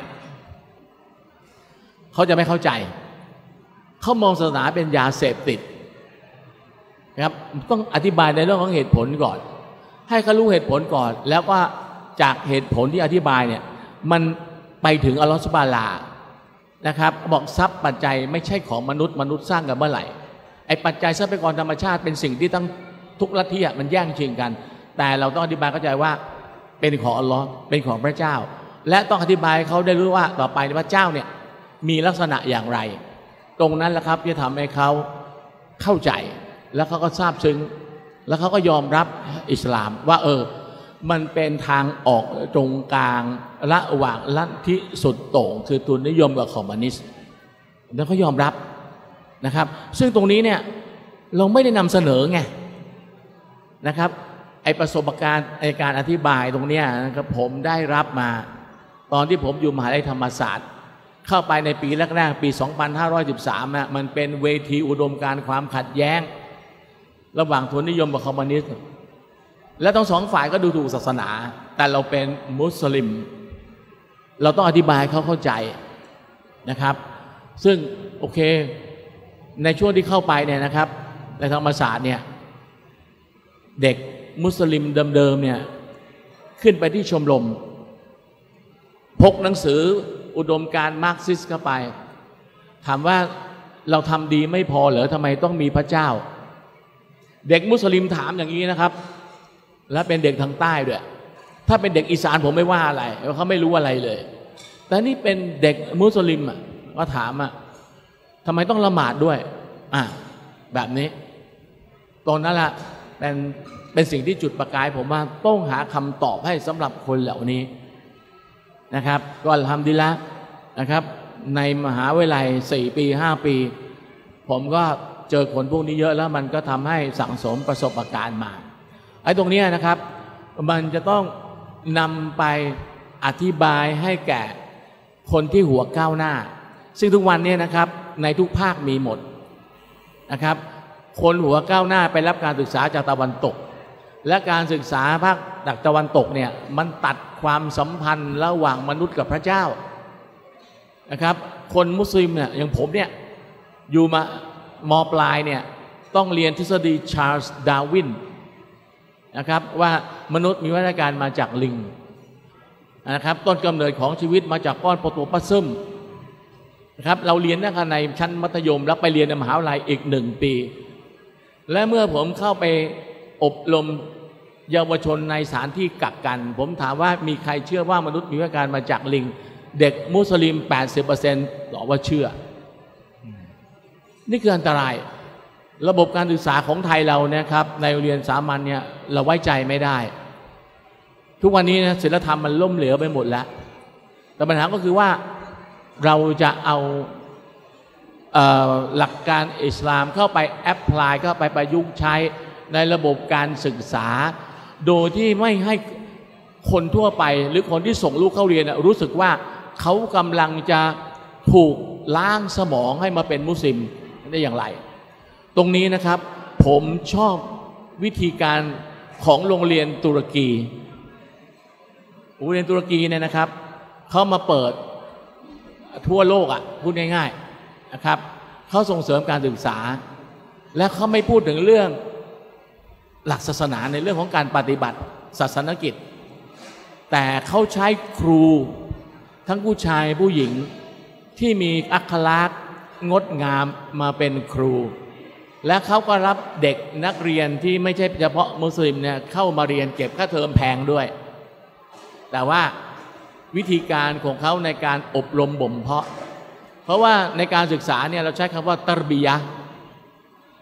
S2: เขาจะไม่เข้าใจเขามองศาสนาเป็นยาเสพติดนะครับต้องอธิบายในเรื่องของเหตุผลก่อนให้เขารู้เหตุผลก่อนแล้วก็จากเหตุผลที่อธิบายเนี่ยมันไปถึงอัลลอฮฺซุบฮานะฮูวะตะอาลานะครับบอกทรัพย์ปัจจัยไม่ใช่ของมนุษย์มนุษย์สร้างกันเมื่อไหร่ไอ้ปัจจัยทรัพยากรธรรมชาติเป็นสิ่งที่ทั้งทุกลัทธิมันแย่งชิงกันแต่เราต้องอธิบายเข้าใจว่าเป็นของอัลลอฮ์เป็นของพระเจ้าและต้องอธิบายเขาได้รู้ว่าต่อไปพระเจ้าเนี่ยมีลักษณะอย่างไรตรงนั้นแหละครับที่ทำให้เขาเข้าใจแล้วเขาก็ทราบซึ้งแล้วเขาก็ยอมรับอิสลามว่าเออมันเป็นทางออกตรงกลางระหว่างลัทธิสุดโต่งคือทุนนิยมกับคอมมิวนิสต์แล้วเขายอมรับนะครับซึ่งตรงนี้เนี่ยเราไม่ได้นำเสนอไงนะครับไอประสบการณ์ในการอธิบายตรงนี้นะครับผมได้รับมาตอนที่ผมอยู่มหาวิทยาลัยธรรมศาสตร์เข้าไปในปีแรกๆปีสองพันห้าร้อยสิบสามนะมันเป็นเวทีอุดมการณ์ความขัดแย้งระหว่างทุนนิยมกับคอมมิวนิสต์และทั้งสองฝ่ายก็ดูถูกศาสนาแต่เราเป็นมุสลิมเราต้องอธิบายเขาเข้าใจนะครับซึ่งโอเคในช่วงที่เข้าไปเนี่ยนะครับในธรรมศาสตร์เนี่ยเด็กมุสลิมเดิมๆเนี่ยขึ้นไปที่ชมรมพกหนังสืออุดมการณ์มาร์กซิสต์เข้าไปถามว่าเราทำดีไม่พอเหรอทำไมต้องมีพระเจ้าเด็กมุสลิมถามอย่างนี้นะครับและเป็นเด็กทางใต้ด้วยถ้าเป็นเด็กอีสานผมไม่ว่าอะไรเพราะเขาไม่รู้อะไรเลยแต่นี่เป็นเด็กมุสลิมอ่ะก็ถามอ่ะทำไมต้องละหมาดด้วยอ่ะแบบนี้ตรงนั้นแหละเป็นเป็นสิ่งที่จุดประกายผมว่าต้องหาคำตอบให้สำหรับคนเหล่านี้นะครับก็อัลฮัมดุลิลละห์นะครับในมหาวิทยาลัยสี่ปีห้าปีผมก็เจอคนพวกนี้เยอะแล้วมันก็ทำให้สั่งสมประสบการณ์มาไอ้ตรงนี้นะครับมันจะต้องนำไปอธิบายให้แก่คนที่หัวก้าวหน้าซึ่งทุกวันนี้นะครับในทุกภาคมีหมดนะครับคนหัวก้าวหน้าไปรับการศึกษาจากตะวันตกและการศึกษาภาคจากตะวันตกเนี่ยมันตัดความสัมพันธ์ระหว่างมนุษย์กับพระเจ้านะครับคนมุสลิมเนี่ยอย่างผมเนี่ยอยู่มามปลายเนี่ยต้องเรียนทฤษฎีชาร์ลส์ดาร์วินนะครับว่ามนุษย์มีวัฏการมาจากลิงนะครับต้นกำเนิดของชีวิตมาจากก้อนโปรโตพลาซึมนะครับเราเรียนตั้งแต่ในชั้นมัธยมแล้วไปเรียนในมหาวิทยาลัยอีกหนึ่งปีและเมื่อผมเข้าไปอบรมเยาวชนในสถานที่กักกันผมถามว่ามีใครเชื่อว่ามนุษย์มีวัฏการมาจากลิงเด็กมุสลิม แปดสิบเปอร์เซ็นต์ ตอบว่าเชื่อนี่คืออันตรายระบบการศึกษาของไทยเราเนี่ยครับในโรงเรียนสามัญเนี่ยเราไว้ใจไม่ได้ทุกวันนี้นะศีลธรรมมันล่มเหลวไปหมดแล้วแต่ปัญหาก็คือว่าเราจะเอาเอ่อหลักการอิสลามเข้าไปแอพพลายเข้าไปประยุกต์ใช้ในระบบการศึกษาโดยที่ไม่ให้คนทั่วไปหรือคนที่ส่งลูกเข้าเรียนรู้สึกว่าเขากำลังจะถูกล้างสมองให้มาเป็นมุสลิมได้อย่างไรตรงนี้นะครับผมชอบวิธีการของโรงเรียนตุรกีโรงเรียนตุรกีเนี่ยนะครับเขามาเปิดทั่วโลกอ่ะพูดง่ายๆนะครับเขาส่งเสริมการศึกษาและเขาไม่พูดถึงเรื่องหลักศาสนาในเรื่องของการปฏิบัติศาสนกิจแต่เขาใช้ครูทั้งผู้ชายผู้หญิงที่มีอัคลักษณ์งดงามมาเป็นครูและเขาก็รับเด็กนักเรียนที่ไม่ใช่เฉพาะมุสลิมเนี่ยเข้ามาเรียนเก็บค่าเทอมแพงด้วยแต่ว่าวิธีการของเขาในการอบรมบ่มเพาะเพราะว่าในการศึกษาเนี่ยเราใช้คำว่าตัรบียะห์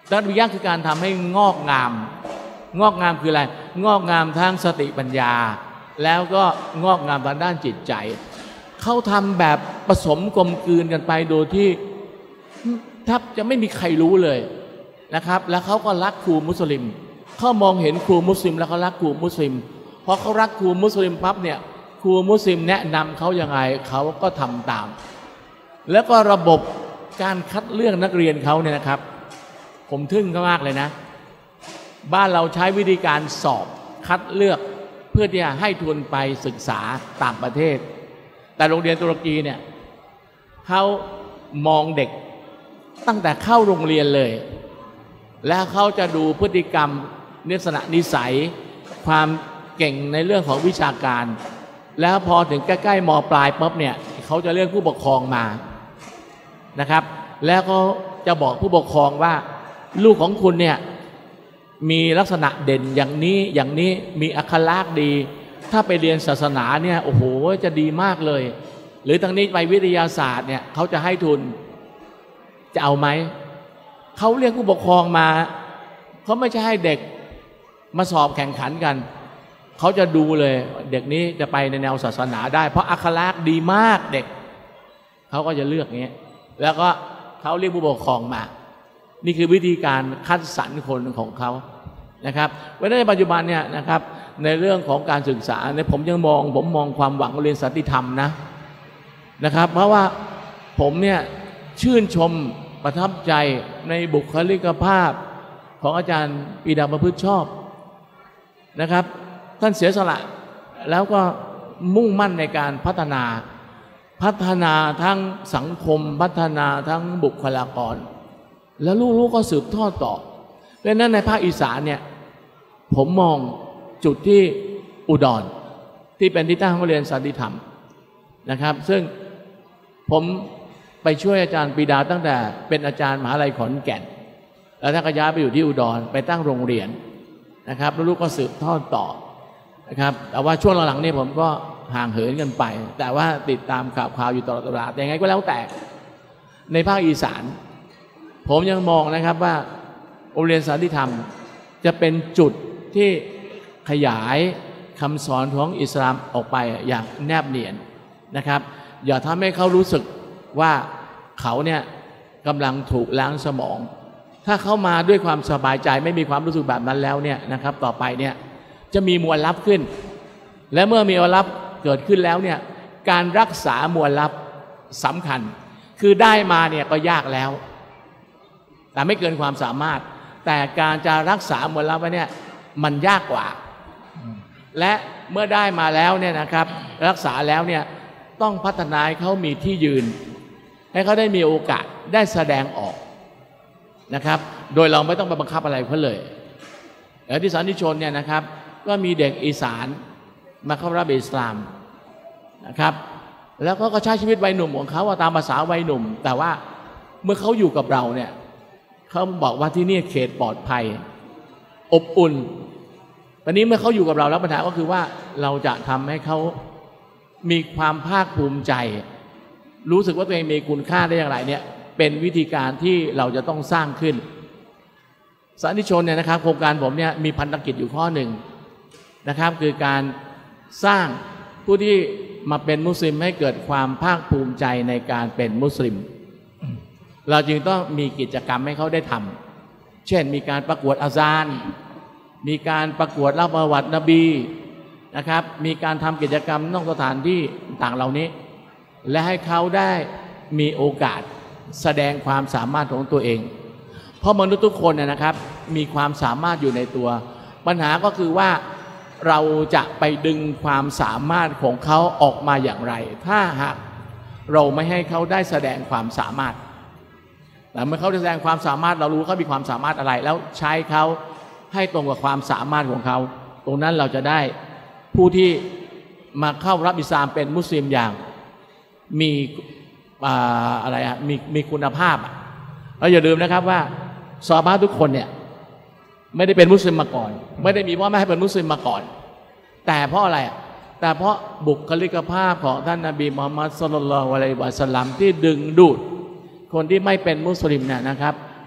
S2: ตัรบียะห์คือการทำให้งอกงามงอกงามคืออะไรงอกงามทั้งสติปัญญาแล้วก็งอกงามทางด้านจิตใจเขาทำแบบผสมกลมกลืนกันไปโดยที่แทบจะไม่มีใครรู้เลยนะครับแล้วเขาก็รักครูมุสลิมเขามองเห็นครูมุสลิมแล้วเขารักครูมุสลิมพอเขารักครูมุสลิมปั๊บเนี่ยครูมุสลิมแนะนำเขายังไงเขาก็ทำตามแล้วก็ระบบการคัดเลือกนักเรียนเขาเนี่ยนะครับผมทึ่งมากเลยนะบ้านเราใช้วิธีการสอบคัดเลือกเพื่อที่จะให้ทุนไปศึกษาต่างประเทศแต่โรงเรียนตุรกีเนี่ยเขามองเด็กตั้งแต่เข้าโรงเรียนเลยแล้วเขาจะดูพฤติกรรมลักษณะนิสัยความเก่งในเรื่องของวิชาการแล้วพอถึงใกล้ๆม.ปลายปุ๊บเนี่ยเขาจะเรียกผู้ปกครองมานะครับแล้วก็จะบอกผู้ปกครองว่าลูกของคุณเนี่ยมีลักษณะเด่นอย่างนี้อย่างนี้มีอัคลักษณ์ดีถ้าไปเรียนศาสนาเนี่ยโอ้โหจะดีมากเลยหรือทางนี้ไปวิทยาศาสตร์เนี่ยเขาจะให้ทุนจะเอาไหมเขาเรียกผู้ปกครองมาเขาไม่ใช่ให้เด็กมาสอบแข่งขันกันเขาจะดูเลยเด็กนี้จะไปในแนวศาสนาได้เพราะอัคลักษณ์ดีมากเด็กเขาก็จะเลือกอย่างนี้แล้วก็เขาเรียกผู้ปกครองมานี่คือวิธีการคัดสรรคนของเขานะครับเพราะในปัจจุบันเนี่ยนะครับในเรื่องของการศึกษาเนี่ยผมยังมองผมมองความหวังเรียนสันติธรรมนะนะครับเพราะว่าผมเนี่ยชื่นชมประทับใจในบุคลิกภาพของอาจารย์ปรีดาประพฤติชอบนะครับท่านเสียสละแล้วก็มุ่งมั่นในการพัฒนาพัฒนาทั้งสังคมพัฒนาทั้งบุคลากรแล้วลูกๆก็สืบทอดต่อเพราะฉะนั้นในภาคอีสานเนี่ยผมมองจุดที่อุดรที่เป็นที่ตั้งของเรียนสันติธรรมนะครับซึ่งผมไปช่วยอาจารย์ปรีดาตั้งแต่เป็นอาจารย์มหาลัยขอนแก่นแล้วท่านก็ย้ายไปอยู่ที่อุดรไปตั้งโรงเรียนนะครับแล้วลูกก็สืบทอดต่อนะครับแต่ว่าช่วงหลังๆนี่ผมก็ห่างเหินกันไปแต่ว่าติดตามข่าวข่าวอยู่ตลอดเวลาแต่ยังไงก็แล้วแต่ในภาคอีสานผมยังมองนะครับว่าโรงเรียนสันติธรรมจะเป็นจุดที่ขยายคำสอนของอิสลามออกไปอย่างแนบเนียนนะครับอย่าทำให้เขารู้สึกว่าเขาเนี่ยกำลังถูกล้างสมองถ้าเขามาด้วยความสบายใจไม่มีความรู้สึกแบบนั้นแล้วเนี่ยนะครับต่อไปเนี่ยจะมีมวลลับขึ้นและเมื่อมีมวลลับเกิดขึ้นแล้วเนี่ยการรักษามวลลับสำคัญคือได้มาเนี่ยก็ยากแล้วแต่ไม่เกินความสามารถแต่การจะรักษามวลลับไว้เนี่ยมันยากกว่าและเมื่อได้มาแล้วเนี่ยนะครับรักษาแล้วเนี่ยต้องพัฒนาให้เขามีที่ยืนให้เขาได้มีโอกาสได้แสดงออกนะครับโดยเราไม่ต้องไปบังคับอะไรเขาเลยแล้วที่สันติชนเนี่ยนะครับก็มีเด็กอีสานมาเข้ารับอิสลามนะครับแล้วก็ใช้ชีวิตวัยหนุ่มของเขาตามภาษาวัยหนุ่มแต่ว่าเมื่อเขาอยู่กับเราเนี่ยเขาบอกว่าที่นี่เขตปลอดภัยอบอุ่นตอนนี้เมื่อเขาอยู่กับเราแล้วปัญหาก็คือว่าเราจะทำให้เขามีความภาคภูมิใจรู้สึกว่าตัวเองมีคุณค่าได้อย่างไรเนี่ยเป็นวิธีการที่เราจะต้องสร้างขึ้นสันติชนเนี่ยนะครับโครงการผมเนี่ยมีพันธกิจอยู่ข้อหนึ่งนะครับคือการสร้างผู้ที่มาเป็นมุสลิมให้เกิดความภาคภูมิใจในการเป็นมุสลิมเราจึงต้องมีกิจกรรมให้เขาได้ทำเช่นมีการประกวดอาซานมีการประกวดเล่าประวัตินบีนะครับมีการทำกิจกรรมนอกสถานที่ต่างเหล่านี้และให้เขาได้มีโอกาสแสดงความสามารถของตัวเองเพราะมนุษย์ทุกคนเนี่ยนะครับมีความสามารถอยู่ในตัวปัญหาก็คือว่าเราจะไปดึงความสามารถของเขาออกมาอย่างไรถ้าหากเราไม่ให้เขาได้แสดงความสามารถแต่เมื่อเขาแสดงความสามารถเรารู้เขามีความสามารถอะไรแล้วใช้เขาให้ตรงกับความสามารถของเขาตรงนั้นเราจะได้ผู้ที่มาเข้ารับอิสลามเป็นมุสลิมอย่างมีอะไรอะมีมีคุณภาพเราอย่าลืมนะครับว่าซอฮาบะห์ทุกคนเนี่ยไม่ได้เป็นมุสลิมมาก่อนไม่ได้มีพ่อแม่ให้เป็นมุสลิมมาก่อนแต่เพราะอะไรแต่เพราะบุคลิกภาพของท่านนบีมุฮัมมัดศ็อลลัลลอฮุอะลัยฮิวะซัลลัมที่ดึงดูดคนที่ไม่เป็นมุสลิมเนี่ยนะครับ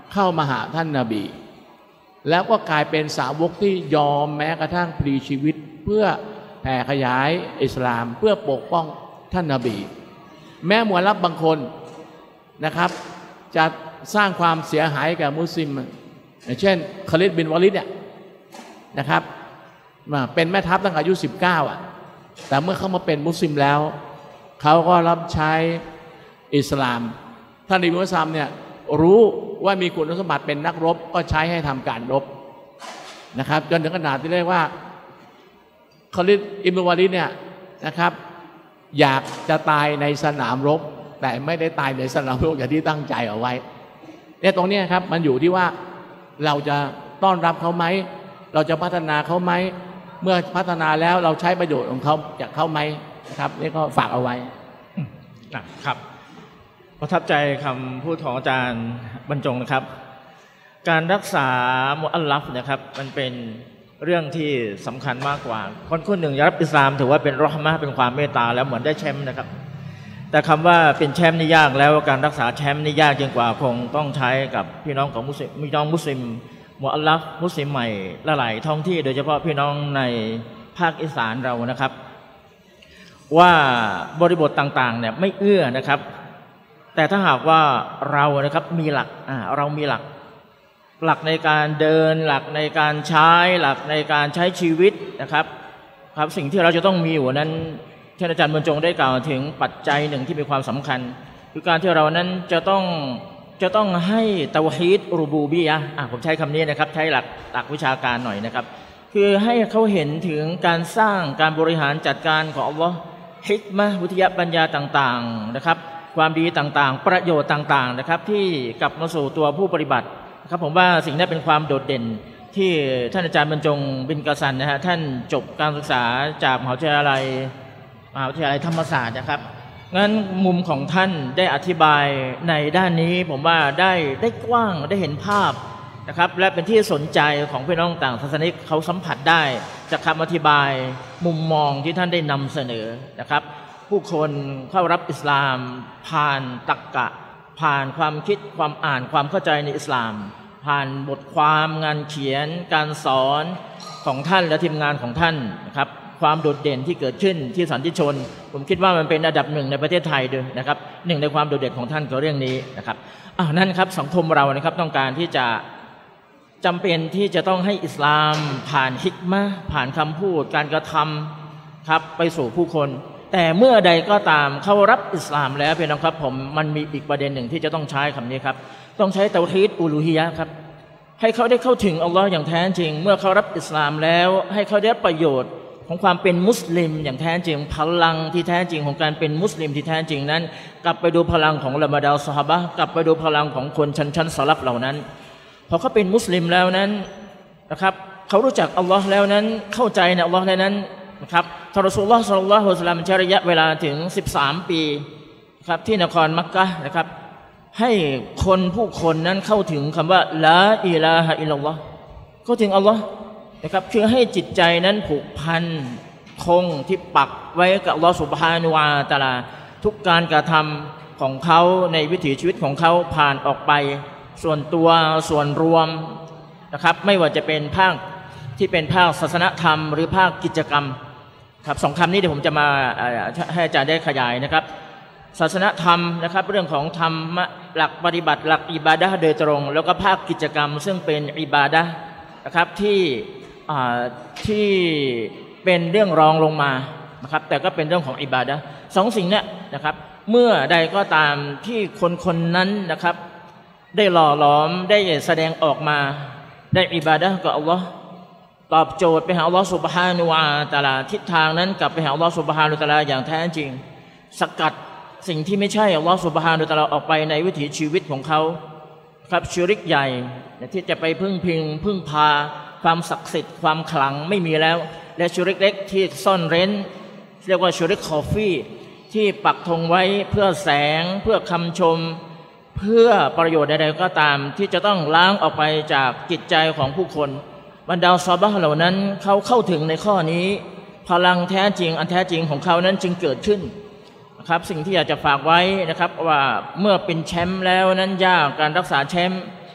S2: เข้ามาหาท่านนบีแล้วก็กลายเป็นสาวกที่ยอมแม้กระทั่งพลีชีวิตเพื่อแผ่ขยายอิสลามเพื่อปกป้องท่านนบีแม้มุสลิมบางคนนะครับจะสร้างความเสียหายแก่มุสลิมอย่างเช่นคาลิดบินวาลิดเนี่ยนะครับเป็นแม่ทัพตั้งอายุสิบเก้าอ่ะแต่เมื่อเขามาเป็นมุสลิมแล้วเขาก็รับใช้อิสลามท่านนบีมุฮัมมัดเนี่ยรู้ว่ามีคุณสมบัติเป็นนักรบก็ใช้ให้ทำการรบนะครับจนถึงขนาดที่เรียกว่าคาลิดอิบนุวาลิดเนี่ยนะครับอยากจะตายในสนามรบแต่ไม่ได้ตายในสนามรบอย่างที่ตั้งใจเอาไว้เนี่ยตรงนี้ครับมันอยู่ที่ว่าเราจะต้อนรับเขาไหมเราจะพัฒนาเขาไหมเมื่อพัฒนาแล้วเราใช้ประโยชน์ของเขาจากเขาไหมนะครับนี่ก็ฝากเอาไว้
S1: ครับประทับใจคำพูดของอาจารย์บรรจงนะครับการรักษามุอัลลัฟนะครับมันเป็นเรื่องที่สำคัญมากกว่าคนคนหนึ่งรับอิสลามถือว่าเป็นเราะห์มะห์เป็นความเมตตาแล้วเหมือนได้แชมป์นะครับแต่คำว่าเป็นแชมป์นี่ยากแล้วการรักษาแชมป์นี่ยากยิ่งกว่าคงต้องใช้กับพี่น้องของมุสลิมพี่น้องมุสลิมมุอัลลัฟมุสลิมใหม่หลายท้องที่โดยเฉพาะพี่น้องในภาคอีสานเรานะครับว่าบริบทต่างๆเนี่ยไม่เอื้อนะครับแต่ถ้าหากว่าเรานะครับมีหลักอ่าเรามีหลักหลักในการเดินหลักในการใช้หลักในการใช้ชีวิตนะครับครับสิ่งที่เราจะต้องมีอยู่นั้นท่านอาจารย์บรรจงได้กล่าวถึงปัจจัยหนึ่งที่มีความสำคัญคือการที่เรานั้นจะต้องจะต้องให้เตาฮีดรูบูบียะห์อ่ะผมใช้คำนี้นะครับใช้หลักหลักวิชาการหน่อยนะครับคือให้เขาเห็นถึงการสร้างการบริหารจัดการของอัลลอฮ์ฮิกมะห์วิทยาปัญญาต่างๆนะครับความดีต่างๆประโยชน์ต่างๆนะครับที่กลับมาสู่ตัวผู้ปฏิบัติครับผมว่าสิ่งนี้เป็นความโดดเด่นที่ท่านอาจารย์บรรจงบินกะซันนะฮะท่านจบการศึกษาจากมหาวิทยาลัยมหาวิทยาลัยธรรมศาสตร์นะครับงั้นมุมของท่านได้อธิบายในด้านนี้ผมว่าได้ได้กว้างได้เห็นภาพนะครับและเป็นที่สนใจของพี่น้องต่างศาสนิกเขาสัมผัสได้จากคำอธิบายมุมมองที่ท่านได้นำเสนอนะครับผู้คนเข้ารับอิสลามผ่านตรรกะผ่านความคิดความอ่านความเข้าใจในอิสลามผ่านบทความงานเขียนการสอนของท่านและทีมงานของท่านนะครับความโดดเด่นที่เกิดขึ้นที่สันติชนผมคิดว่ามันเป็นอันดับหนึ่งในประเทศไทยด้วยนะครับหนึ่งในความโดดเด่นของท่านคือเรื่องนี้นะครับอ้าวนั่นครับสังคมเรานะครับต้องการที่จะจำเป็นที่จะต้องให้อิสลามผ่านฮิกมะห์ผ่านคำพูดการกระทำครับไปสู่ผู้คนแต่เมื่อใดก็ตามเขารับอิสลามแล้วพี่น้องครับผมมันมีอีกประเด็นหนึ่งที่จะต้องใช้คำนี้ครับต้องใช้เตาฮีดอูลูฮียะห์ครับให้เขาได้เข้าถึงอัลลอฮ์อย่างแท้จริงเมื่อเขารับอิสลามแล้วให้เขาได้ประโยชน์ของความเป็นมุสลิมอย่างแท้จริงพลังที่แท้จริงของการเป็นมุสลิมที่แท้จริงนั้นกลับไปดูพลังของละมาดาลซอฮาบะห์กลับไปดูพลังของคนชั้นชั้นสลับเหล่านั้นพอเขาเป็นมุสลิมแล้วนั้นนะครับเขารู้จักอัลลอฮ์แล้วนั้นเข้าใจในอัลลอฮ์แล้วนั้นนะครับท่านรอซูลุลลอฮ์ ศ็อลลัลลอฮุอะลัยฮิวะซัลลัมใช้ระยะเวลาถึงสิบสามปีครับที่นครมักกะฮ์นะครับให้คนผู้คนนั้นเข้าถึงคำว่าลาอิลาฮะอิลลัลลอฮ์เข้าถึงอัลลอฮ์นะครับคือให้จิตใจนั้นผูกพันคงที่ปักไว้กับอัลลอฮ์ซุบฮานะฮูวะตะอาลาทุกการกระทำของเขาในวิถีชีวิตของเขาผ่านออกไปส่วนตัวส่วนรวมนะครับไม่ว่าจะเป็นภาคที่เป็นภาคศาสนธรรมหรือภาคกิจกรรมครับสองคำนี้เดี๋ยวผมจะมาให้อาจารย์ได้ขยายนะครับศาสนธรรมนะครับเรื่องของธรรมหลักปฏิบัติหลักอิบาดะห์โดยตรงแล้วก็ภาคกิจกรรมซึ่งเป็นอิบาดะห์นะครับที่ที่เป็นเรื่องรองลงมานะครับแต่ก็เป็นเรื่องของอิบาดะห์สองสิ่งนี้นะครับเมื่อใดก็ตามที่คนคนนั้นนะครับได้หล่อหลอมได้แสดงออกมาได้อิบาดะห์กับอัลลอฮ์ตอบโจทย์ไปหาอัลลอฮ์ซุบฮานะฮูวะตะอาลาทิศทางนั้นกลับไปหาอัลลอฮ์ซุบฮานะฮูวะตะอาลาอย่างแท้จริงสกัดสิ่งที่ไม่ใช่อัลลอฮ์ซุบฮานะฮูวะตะอาลาออกไปในวิถีชีวิตของเขาครับชิริกใหญ่ที่จะไปพึ่งพิงพึ่งพาความศักดิ์สิทธิ์ความขลังไม่มีแล้วและชิริกเล็กที่ซ่อนเร้นเรียกว่าชิริกคอฟีที่ปักธงไว้เพื่อแสงเพื่อคำชมเพื่อประโยชน์ใดๆก็ตามที่จะต้องล้างออกไปจากจิตใจของผู้คนบรรดาซอฮาบะห์เหล่านั้นเขาเข้าถึงในข้อนี้พลังแท้จริงอันแท้จริงของเขานั้นจึงเกิดขึ้นนะครับสิ่งที่อยากจะฝากไว้นะครับว่าเมื่อเป็นแชมป์แล้วนั้นยากการรักษาแชมป์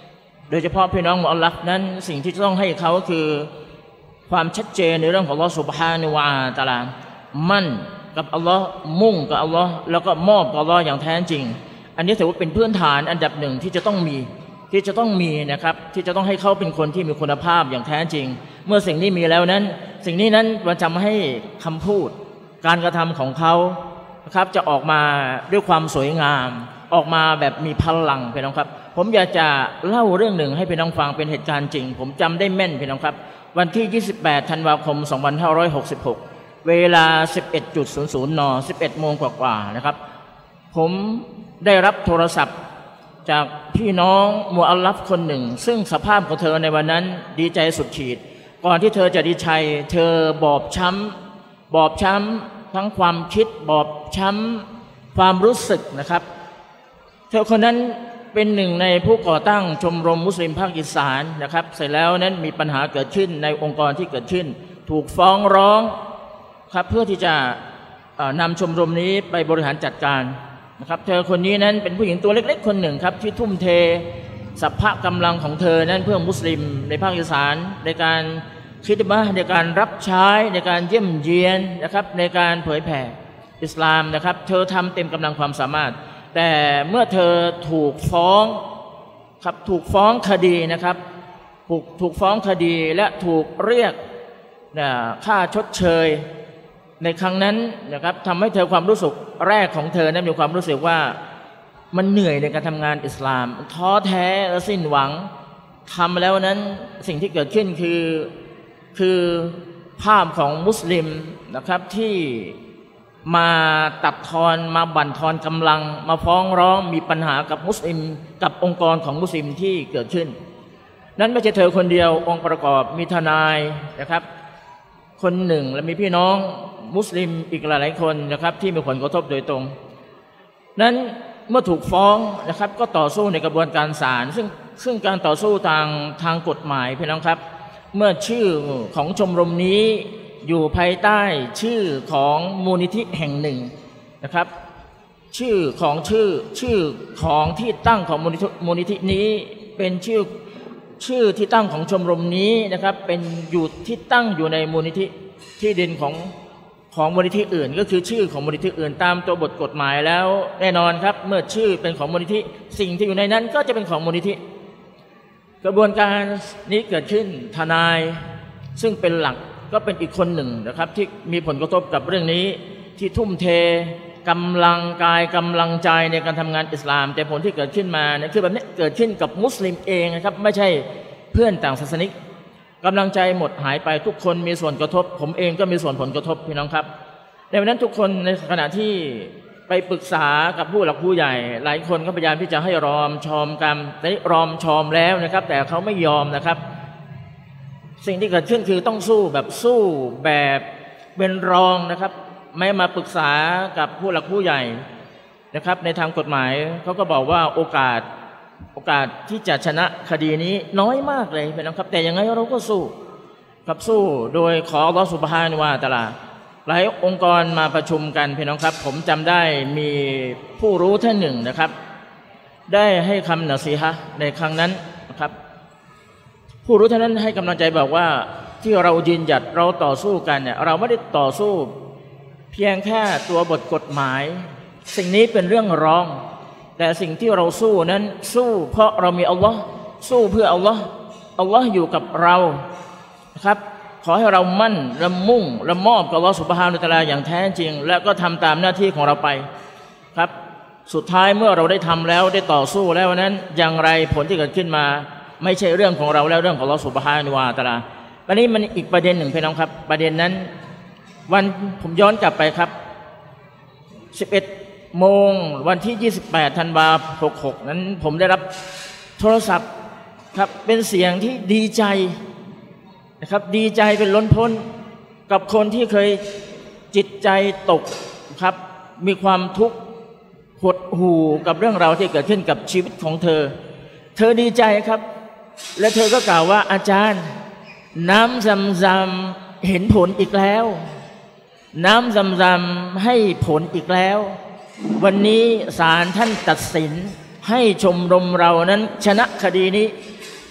S1: โดยเฉพาะพี่น้องมุอัลลัฟนั้นสิ่งที่ต้องให้เขาคือความชัดเจนในเรื่องของอัลลอฮฺซุบฮานะฮูวะตะอาลามั่นกับอัลลอฮ์มุ่งกับอัลลอฮ์แล้วก็มอบกับอัลลอฮ์อย่างแท้จริงอันนี้ถือว่าเป็นพื้นฐานอันดับหนึ่งที่จะต้องมีที่จะต้องมีนะครับที่จะต้องให้เขาเป็นคนที่มีคุณภาพอย่างแท้จริงเมื่อสิ่งนี้มีแล้วนั้นสิ่งนี้นั้นมันจะทำให้คำพูดการกระทำของเขานะครับจะออกมาด้วยความสวยงามออกมาแบบมีพลังพี่น้องครับผมอยากจะเล่าเรื่องหนึ่งให้พี่น้องฟังเป็นเหตุการณ์จริงผมจำได้แม่นพี่น้องครับวันที่ยี่สิบแปดธันวาคมสองพันห้าร้อยหกสิบหกเวลา สิบเอ็ดนาฬิกา น สิบเอ็ดโมงกว่าๆนะครับผมได้รับโทรศัพท์จากพี่น้องมุอัลลัฟคนหนึ่งซึ่งสภาพของเธอในวันนั้นดีใจสุดขีดก่อนที่เธอจะดีใจเธอบอบช้ำบอบช้ำทั้งความคิดบอบช้ำความรู้สึกนะครับเธอคนนั้นเป็นหนึ่งในผู้ก่อตั้งชมรมมุสลิมภาคอีสานนะครับเสร็จแล้วนั้นมีปัญหาเกิดขึ้นในองค์กรที่เกิดขึ้นถูกฟ้องร้องครับเพื่อที่จะนำชมรมนี้ไปบริหารจัดการนะครับเธอคนนี้นั้นเป็นผู้หญิงตัวเล็กๆคนหนึ่งครับที่ทุ่มเทสัพพะกำลังของเธอนั้นเพื่อมุสลิมในภาคอีสานในการคิดมาในการรับใช้ในการเยี่ยมเยียนนะครับในการเผยแผ่อิสลามนะครับเธอทำเต็มกำลังความสามารถแต่เมื่อเธอถูกฟ้องครับถูกฟ้องคดีนะครับถูกถูกฟ้องคดีและถูกเรียกค่าชดเชยในครั้งนั้นนะครับทำให้เธอความรู้สึกแรกของเธอนั้นมีความรู้สึกว่ามันเหนื่อยในการทำงานอิสลามท้อแท้และสิ้นหวังทำแล้วนั้นสิ่งที่เกิดขึ้นคือคือภาพของมุสลิมนะครับที่มาตัดทอนมาบั่นทอนกำลังมาฟ้องร้องมีปัญหากับมุสลิมกับองค์กรของมุสลิมที่เกิดขึ้นนั้นไม่ใช่เธอคนเดียวองค์ประกอบมีทนายนะครับคนหนึ่งและมีพี่น้องมุสลิมอีกหลายๆคนนะครับที่มีผลกระทบโดยตรงนั้นเมื่อถูกฟ้องนะครับก็ต่อสู้ในกระบวนการศาลซึ่งซึ่งการต่อสู้ทางทางกฎหมายพี่น้องครับเมื่อชื่อของชมรมนี้อยู่ภายใต้ชื่อของมูลนิธิแห่งหนึ่งนะครับชื่อของชื่อชื่อของที่ตั้งของมูลนิธิมูลนิธินี้เป็นชื่อชื่อที่ตั้งของชมรมนี้นะครับเป็นอยู่ที่ตั้งอยู่ในมูลนิธิที่ดินของของมูลนิธิอื่นก็คือชื่อของมูลนิธิอื่นตามตัวบทกฎหมายแล้วแน่นอนครับเมื่อชื่อเป็นของมูลนิธิสิ่งที่อยู่ในนั้นก็จะเป็นของมูลนิธิกระบวนการนี้เกิดขึ้นทนายซึ่งเป็นหลักก็เป็นอีกคนหนึ่งนะครับที่มีผลกระทบกับเรื่องนี้ที่ทุ่มเทกำลังกายกำลังใจในการทำงานอิสลามแต่ผลที่เกิดขึ้นมาเนี่ยคือแบบนี้เกิดขึ้นกับมุสลิมเองนะครับไม่ใช่เพื่อนต่างศาสนิกกำลังใจหมดหายไปทุกคนมีส่วนกระทบผมเองก็มีส่วนผลกระทบพี่น้องครับในวันนั้นทุกคนในขณะที่ไปปรึกษากับผู้หลักผู้ใหญ่หลายคนก็พยายามที่จะให้รอมชอมกันแต่รอมชอมแล้วนะครับแต่เขาไม่ยอมนะครับสิ่งที่เกิดขึ้นคือต้องสู้แบบสู้แบบเป็นรองนะครับไม่มาปรึกษากับผู้หลักผู้ใหญ่นะครับในทางกฎหมายเขาก็บอกว่าโอกาสโอกาสที่จะชนะคดีนี้น้อยมากเลยนะครับแต่ยังไงเราก็สู้กับสู้โดยขออัลลอฮฺซุบฮานะฮูวะตะอาลาหลายองค์กรมาประชุมกันพี่น้องครับผมจำได้มีผู้รู้ท่านหนึ่งนะครับได้ให้คำนะซีฮะห์ในครั้งนั้นนะครับผู้รู้ท่านนั้นให้กำลังใจบอกว่าที่เรายืนหยัดเราต่อสู้กันเนี่ยเราไม่ได้ต่อสู้เพียงแค่ตัวบทกฎหมายสิ่งนี้เป็นเรื่องรองแต่สิ่งที่เราสู้นั้นสู้เพราะเรามีอัลลอฮ์สู้เพื่ออัลลอฮ์อัลลอฮ์อยู่กับเรานะครับขอให้เรามั่นละมุ่งละมอบกับอัลลอฮ์ซุบฮานะฮูวะตะอาลาอย่างแท้จริงและก็ทำตามหน้าที่ของเราไปครับสุดท้ายเมื่อเราได้ทำแล้วได้ต่อสู้แล้วนั้นอย่างไรผลที่เกิดขึ้นมาไม่ใช่เรื่องของเราแล้วเรื่องของอัลลอฮ์ซุบฮานะฮูวะตะอาลาวันนี้มันอีกประเด็นหนึ่งพี่น้องครับประเด็นนั้นวันผมย้อนกลับไปครับสิบเอ็ดโมงวันที่ยี่สิบแปดธันวาคมหกหกนั้นผมได้รับโทรศัพท์ครับเป็นเสียงที่ดีใจนะครับดีใจเป็นล้นพ้นกับคนที่เคยจิตใจตกครับมีความทุกข์หดหู่กับเรื่องราวที่เกิดขึ้นกับชีวิตของเธอเธอดีใจครับและเธอก็กล่าวว่าอาจารย์น้ำซำซำเห็นผลอีกแล้วน้ำซำซำให้ผลอีกแล้ววันนี้ศาลท่านตัดสินให้ชมรมเรานั้นชนะคดีนี้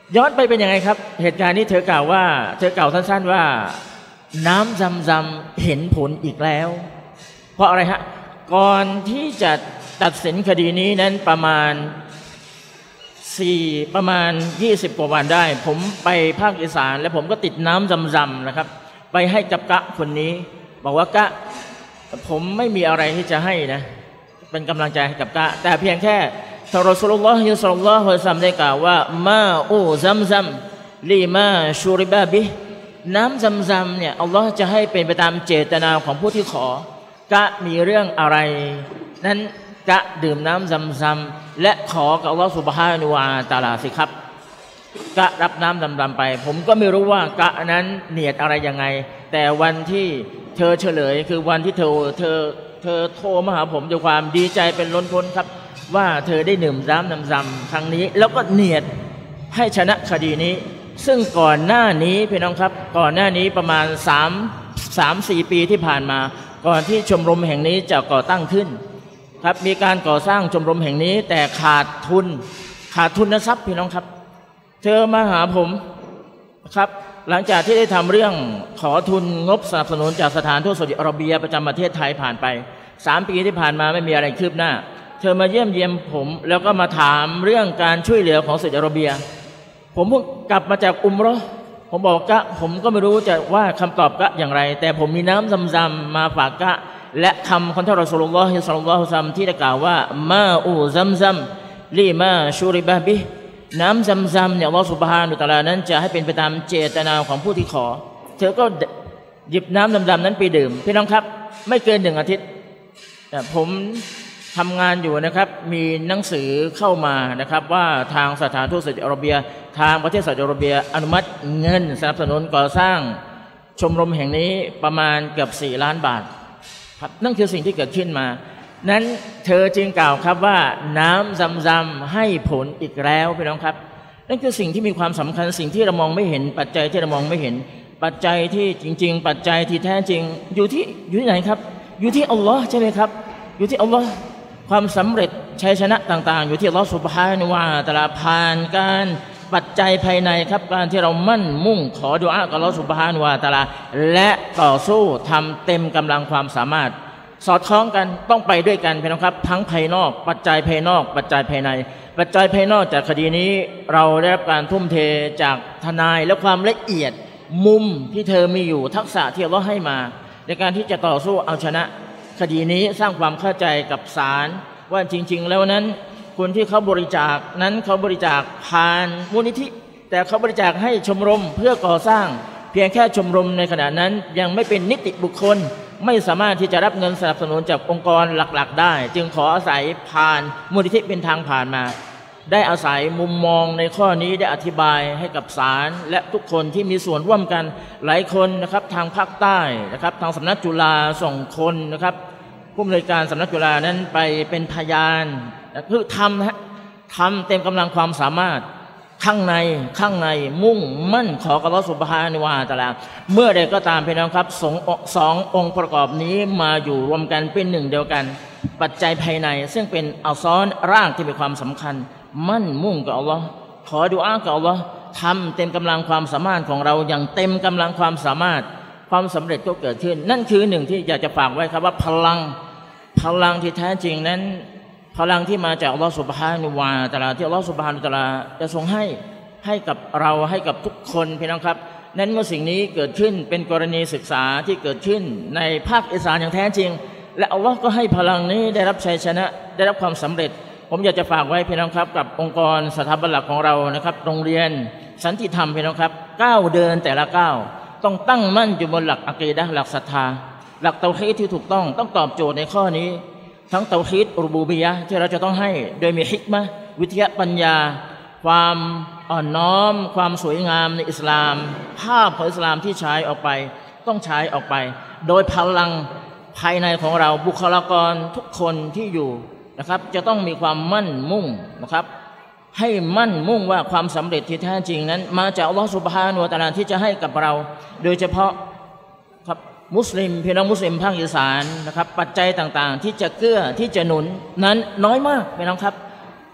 S1: ย้อนไปเป็นยังไงครับเหตุการณ์นี้เธอกล่าวว่าเธอกล่าวสั้นๆว่าน้ำซำซำเห็นผลอีกแล้วเพราะอะไรฮะก่อนที่จะตัดสินคดีนี้นั้นประมาณสี่ประมาณยี่สิบกว่าวันได้ผมไปภาคอีสานแล้วผมก็ติดน้ำซำซำนะครับไปให้กับกะคนนี้บอกว่ากะผมไม่มีอะไรที่จะให้นะเป็นกำลังใจให้กับกะแต่เพียงแค่ท่านรอซูลุลลอฮ์ศ็อลลัลลอฮุอะลัยฮิวะซัลลัมได้กล่าวว่ามาอูซัมซัมลีมาชูริบะบิน้ำซัมซัมเนี่ยอัลลอฮ์จะให้เป็นไปตามเจตนาของผู้ที่ขอกะมีเรื่องอะไรนั้นกะดื่มน้ำซัมซัมและขอกับอัลลอฮ์ซุบฮานะฮูวะตะอาลาสิครับกะรับน้ำซัมซัมไปผมก็ไม่รู้ว่ากะนั้นเนียดอะไรยังไงแต่วันที่เธอเฉลยคือวันที่เธอเธอเธอโทรมาหาผมด้วยความดีใจเป็นล้นพ้นครับว่าเธอได้ดื่มน้ำซัมซัมครั้งนี้แล้วก็เนียดให้ชนะคดีนี้ซึ่งก่อนหน้านี้พี่น้องครับก่อนหน้านี้ประมาณสามสามสี่ปีที่ผ่านมาก่อนที่ชมรมแห่งนี้จะก่อตั้งขึ้นครับมีการก่อสร้างชมรมแห่งนี้แต่ขาดทุนขาดทุนทรัพย์พี่น้องครับเธอมาหาผมครับหลังจากที่ได้ทำเรื่องขอทุนงบสนับสนุนจากสถานทูตซาอุดิอาระเบียประจำประเทศไทยผ่านไปสามปีที่ผ่านมาไม่มีอะไรคืบหน้าเธอมาเยี่ยมเยียมผมแล้วก็มาถามเรื่องการช่วยเหลือของซาอุดิอาระเบียผมเพิ่งกลับมาจากอุมเราะห์ผมบอกกะผมก็ไม่รู้จะว่าคำตอบกะอย่างไรแต่ผมมีน้ำซัมซัมมาฝากกะและคำของท่านรอซูลุลลอฮ์ศ็อลลัลลอฮุอะลัยฮิวะซัลลัมที่ได้กล่าวว่ามาอูซัมซัมลีมาชูริบะบิน้ำซัมซัมเนี่ยอัลเลาะห์ซุบฮานะฮูวะตะอาลานั้นจะให้เป็นไปตามเจตนาของผู้ที่ขอเธอก็หยิบน้ำซัมซัมนั้นไปดื่มพี่น้องครับไม่เกินหนึ่งอาทิตย์ผมทำงานอยู่นะครับมีหนังสือเข้ามานะครับว่าทางสถานทูตซาอุดิอาระเบียทางประเทศซาอุดิอาระเบียอนุมัติเงินสนับสนุนก่อสร้างชมรมแห่งนี้ประมาณเกือบสี่ล้านบาทครับนั่นคือสิ่งที่เกิดขึ้นมานั้นเธอจึงกล่าวครับว่าน้ำซัมซัมให้ผลอีกแล้วพี่น้องครับนั่นคือสิ่งที่มีความสำคัญสิ่งที่เรามองไม่เห็นปัจจัยที่เรามองไม่เห็นปัจจัยที่จริงๆปัจจัยที่แท้จริงอยู่ที่อยู่ที่ไหนครับอยู่ที่อัลลอฮ์ใช่ไหมครับอยู่ที่อัลลอฮ์ความสำเร็จชัยชนะต่างๆอยู่ที่อัลลอฮ์ซุบฮานะฮูวะตะอาลาผ่านการปัจจัยภายในครับการที่เรามั่นมุ่งขอดุอากับอัลลอฮ์ซุบฮานะฮูวะตะอาลาและต่อสู้ทำเต็มกำลังความสามารถสอดคล้องกันต้องไปด้วยกันพี่น้องครับทั้งภายนอกปัจจัยภายนอกปัจจัยภายในปัจจัยภายนอกจากคดีนี้เราได้รับการทุ่มเทจากทนายและความละเอียดมุมที่เธอมีอยู่ทักษะที่อัลลอฮ์ให้มาในการที่จะต่อสู้เอาชนะคดีนี้สร้างความเข้าใจกับศาลว่าจริงๆแล้วนั้นคนที่เขาบริจาคนั้นเขาบริจาคผ่านมูลนิธิแต่เขาบริจาคให้ชมรมเพื่อก่อสร้างเพียงแค่ชมรมในขณะนั้นยังไม่เป็นนิติบุคคลไม่สามารถที่จะรับเงินสนับสนุนจากองค์กรหลักๆได้จึงขออาศัยผ่านมูลนิธิเป็นทางผ่านมาได้อาศัยมุมมองในข้อนี้ได้อธิบายให้กับศาลและทุกคนที่มีส่วนร่วมกันหลายคนนะครับทางภาคใต้นะครับทางสำนักจุฬาส่งคนนะครับผู้อำนวยการสำนักจุฬานั้นไปเป็นพยานคือทำนะทำเต็มกำลังความสามารถข้างในข้างในมุ่งมั่นขอกับอัลเลาะห์ซุบฮานะฮูวะตะอาลาเมื่อใดก็ตามพี่น้องครับสองสององค์ประกอบนี้มาอยู่รวมกันเป็นหนึ่งเดียวกันปัจจัยภายในซึ่งเป็นอัลซ้อนร่างที่มีความสำคัญมั่นมุ่งกับอัลเลาะห์ขอดุอากับอัลเลาะห์ทำเต็มกำลังความสามารถของเราอย่างเต็มกำลังความสามารถความสำเร็จก็เกิดขึ้นนั่นคือหนึ่งที่อยากจะฝากไว้ครับว่าพลังพลังที่แท้จริงนั้นพลังที่มาจากอัลลอฮฺซุบฮานะฮูวะตะอาลาที่อัลลอฮฺซุบฮานะฮูวะตะอาลาจะทรงให้ให้กับเราให้กับทุกคนพี่น้องครับนั้นเมื่อสิ่งนี้เกิดขึ้นเป็นกรณีศึกษาที่เกิดขึ้นในภาคอีสานอย่างแท้จริงและอัลลอฮ์ก็ให้พลังนี้ได้รับชัยชนะได้รับความสำเร็จผมอยากจะฝากไว้พี่น้องครับกับองค์กรสถาบันหลักของเรานะครับโรงเรียนสันติธรรมพี่น้องครับก้าวเดินแต่ละก้าวต้องตั้งมั่นอยู่บนหลักอะกีดะห์หลักศรัทธาหลักเตาฮีดที่ถูกต้องต้องตอบโจทย์ในข้อนี้ทั้งเตาฮีดรูบูบิยะห์ที่เราจะต้องให้โดยมีฮิกมะห์วิทยาปัญญาความอ่อนน้อมความสวยงามในอิสลามภาพของอิสลามที่ใช้ออกไปต้องใช้ออกไปโดยพลังภายในของเราบุคลากรทุกคนที่อยู่นะครับจะต้องมีความมั่นมุ่งนะครับให้มั่นมุ่งว่าความสำเร็จที่แท้จริงนั้นมาจากอัลลอฮฺซุบฮานะฮูวะตะอาลาที่จะให้กับเราโดยเฉพาะครับมุสลิมพี่น้องมุสลิมภาคอีสานนะครับปัจจัยต่างๆที่จะเกื้อที่จะหนุนนั้นน้อยมากพี่น้องครับ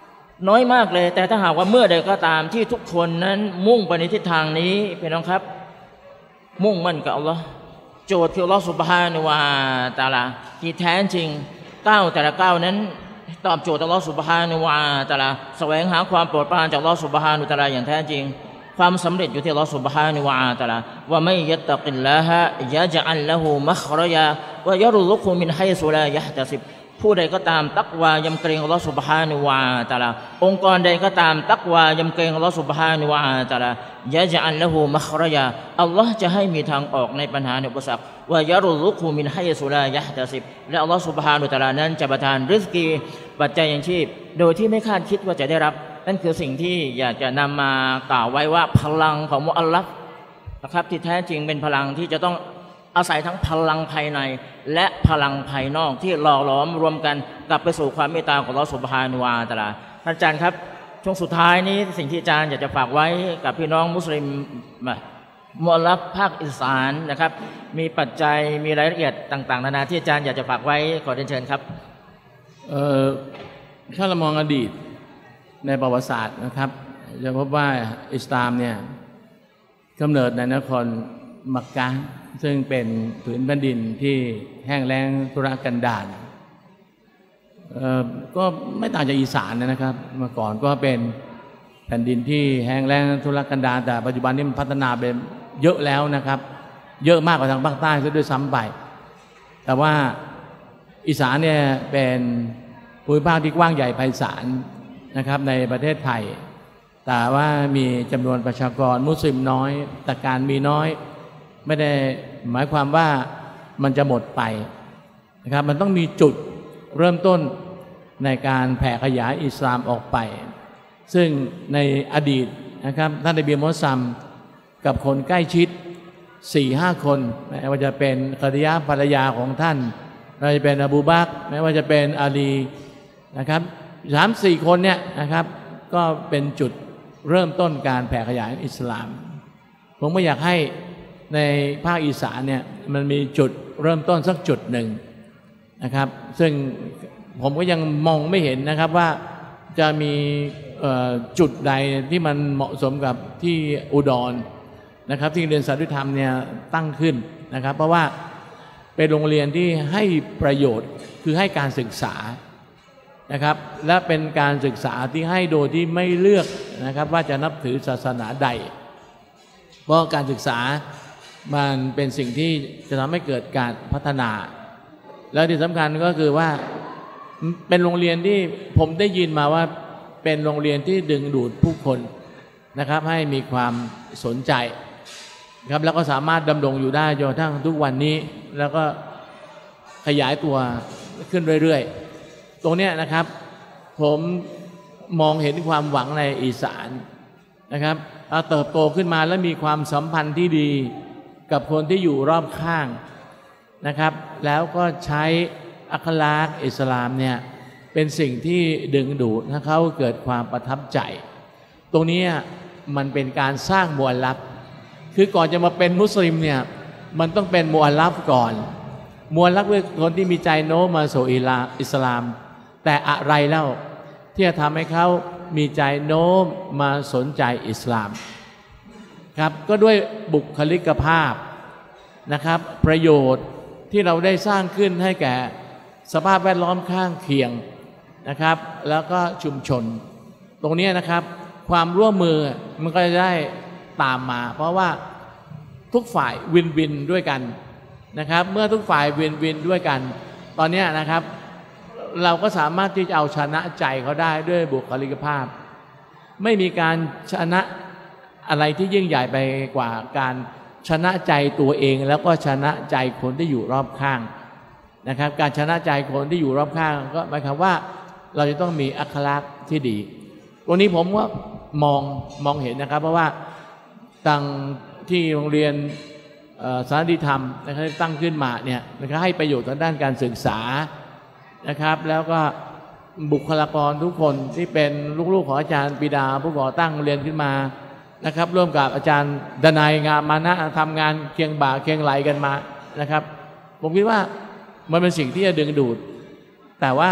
S1: น้อยมากเลยแต่ถ้าหากว่าเมื่อใดก็ตามที่ทุกคนนั้นมุ่งไปในทิศทางนี้พี่น้องครับมุ่งมั่นกับอัลลอฮ์โจทย์คืออัลลอฮ์ซุบฮานะฮูวะตะอาลาที่แท้จริงก้าวแต่ละก้าวนั้นตอบโจทย์อัลลอฮ์ซุบฮานะฮูวะตะอาลาแสวงหาความโปรดปรานจากอัลลอฮ์ซุบฮานะฮูวะตะอาลาอย่างแท้จริงความสำเร็จอยู่ที่อัลลอฮ์ซุบฮานะฮูวะตะอาลาว่าไม่ยัตตักิลลาฮะยะจะอัลละฮูมัคเราะญะวะยะรุซุกุมินไฮซุลายะฮ์ตะซิบผู้ใดก็ตามตักวายำเกรงอัลลอฮ์ซุบฮานะฮูวะตะอาลาองค์กรใดก็ตามตักวายำเกรงอัลลอฮ์ซุบฮานะฮูวะตะอาลายะจะอัลละฮูมัคเราะญะอัลลอฮ์จะให้มีทางออกในปัญหาในอุปสรรควะยะรุซุกุมินไฮซุลายะฮ์ตะซิบและอัลลอฮ์ซุบฮานะฮูวะตะอาลานั้นจะประทานริซกีปัจจัยยังชีพโดยที่ไม่คาดคิดว่าจะได้รับนั่นคือสิ่งที่อยากจะนำมากล่าวไว้ว่าพลังของมุอัลลัฟนะครับที่แท้จริงเป็นพลังที่จะต้องอาศัยทั้งพลังภายในและพลังภายนอกที่หล่อหลอมรวมกันกลับไปสู่ความเมตตาของอัลเลาะห์ซุบฮานะฮูวะตะอาลาท่านอาจารย์ครับช่วงสุดท้ายนี้สิ่งที่อาจารย์อยากจะฝากไว้กับพี่น้องมุสลิมมุอัลลัฟภาคอีสานนะครับมีปัจจัยมีรายละเอียดต่างๆนานาที่อาจารย์อยากจะฝากไว้ขอเรียนเชิญครับ
S2: เอ่อถ้าเรามองอดีตในประวัติศาสตร์นะครับจะพบว่าอิสลามเนี่ยกำเนิดในนครมักกะฮ์ซึ่งเป็นผืนแผ่นดินที่แห้งแล้งทุรกันดารเอ่อก็ไม่ต่างจากอีสานนะครับเมื่อก่อนก็เป็นแผ่นดินที่แห้งแล้งทุรกันดารแต่ปัจจุบันนี้มันพัฒนาไปเยอะแล้วนะครับเยอะมากกว่าทางภาคใต้ซะด้วยซ้ำไปแต่ว่าอีสานเนี่ยเป็นภูมิภาคที่กว้างใหญ่ไพศาลนะครับในประเทศไทยแต่ว่ามีจำนวนประชากรมุสลิมน้อยแต่การมีน้อยไม่ได้หมายความว่ามันจะหมดไปนะครับมันต้องมีจุดเริ่มต้นในการแผ่ขยายอิสลามออกไปซึ่งในอดีตนะครับท่านนบีมุฮัมมัดกับคนใกล้ชิด สี่ห้า คนไม่ว่าจะเป็นคดียะภรรยาของท่านไม่ว่าจะเป็นอบูบักรไม่ว่าจะเป็นอาลีนะครับสามสี่คนเนี่ยนะครับก็เป็นจุดเริ่มต้นการแผ่ขยายอิสลามผมก็อยากให้ในภาคอีสานเนี่ยมันมีจุดเริ่มต้นสักจุดหนึ่งนะครับซึ่งผมก็ยังมองไม่เห็นนะครับว่าจะมีจุดใดที่มันเหมาะสมกับที่อุดรนะครับที่เรียนสัตยธรรมเนี่ยตั้งขึ้นนะครับเพราะว่าเป็นโรงเรียนที่ให้ประโยชน์คือให้การศึกษานะครับและเป็นการศึกษาที่ให้โดยที่ไม่เลือกนะครับว่าจะนับถือศาสนาใดเพราะการศึกษามันเป็นสิ่งที่จะทำให้เกิดการพัฒนาแล้วที่สำคัญก็คือว่าเป็นโรงเรียนที่ผมได้ยินมาว่าเป็นโรงเรียนที่ดึงดูดผู้คนนะครับให้มีความสนใจครับแล้วก็สามารถดำรงอยู่ได้จนกระทั่งทุกวันนี้แล้วก็ขยายตัวขึ้นเรื่อยๆตรงนี้นะครับผมมองเห็นความหวังในอีสานนะครับเติบโตขึ้นมาแล้วมีความสัมพันธ์ที่ดีกับคนที่อยู่รอบข้างนะครับแล้วก็ใช้อัคลากอิสลามเนี่ยเป็นสิ่งที่ดึงดูดให้เขาเกิดความประทับใจตรงนี้มันเป็นการสร้างมุอัลลัฟคือก่อนจะมาเป็นมุสลิมเนี่ยมันต้องเป็นมุอัลลัฟก่อนมุอัลลัฟคือคนที่มีใจโน้มมาสู่อิสลามแต่อะไรเล่าที่จะทำให้เขามีใจโน้มมาสนใจอิสลามครับก็ด้วยบุคลิกภาพนะครับประโยชน์ที่เราได้สร้างขึ้นให้แก่สภาพแวดล้อมข้างเคียงนะครับแล้วก็ชุมชนตรงนี้นะครับความร่วมมือมันก็จะได้ตามมาเพราะว่าทุกฝ่ายวินวินด้วยกันนะครับเมื่อทุกฝ่ายวินวินด้วยกันตอนนี้นะครับเราก็สามารถที่จะเอาชนะใจเขาได้ด้วยบุคลิกภาพไม่มีการชนะอะไรที่ยิ่งใหญ่ไปกว่าการชนะใจตัวเองแล้วก็ชนะใจคนที่อยู่รอบข้างนะครับการชนะใจคนที่อยู่รอบข้างก็หมายความว่าเราจะต้องมีอัคลักษณ์ที่ดีตรงนี้ผมว่ามองมองเห็นนะครับเพราะว่าตั้งที่โรงเรียนสารดีธรรมนะครับตั้งขึ้นมาเนี่ยนะครับให้ประโยชน์ทางด้านการศึกษานะครับแล้วก็บุคลากรทุกคนที่เป็นลูกๆของอาจารย์ปิดาผู้ก่อตั้งเรียนขึ้นมานะครับร่วมกับอาจารย์ดนัยงามมานะทำงานเคียงบ่าเคียงไหลกันมานะครับผมคิดว่ามันเป็นสิ่งที่จะดึงดูดแต่ว่า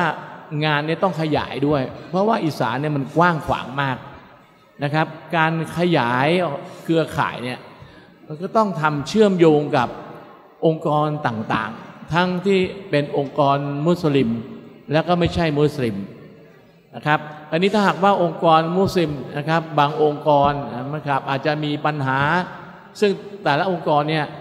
S2: งานนี้ต้องขยายด้วยเพราะว่าอีสานเนี่ยมันกว้างขวางมากนะครับการขยายเครือข่ายเนี่ยมันก็ต้องทำเชื่อมโยงกับองค์กรต่างๆทั้งที่เป็นองค์กรมุสลิมแล้วก็ไม่ใช่มุสลิมนะครับอันนี้ถ้าหากว่าองค์กรมุสลิมนะครับบางองค์กรนะครับอาจจะมีปัญหาซึ่งแต่ละองค์กรเนี่ย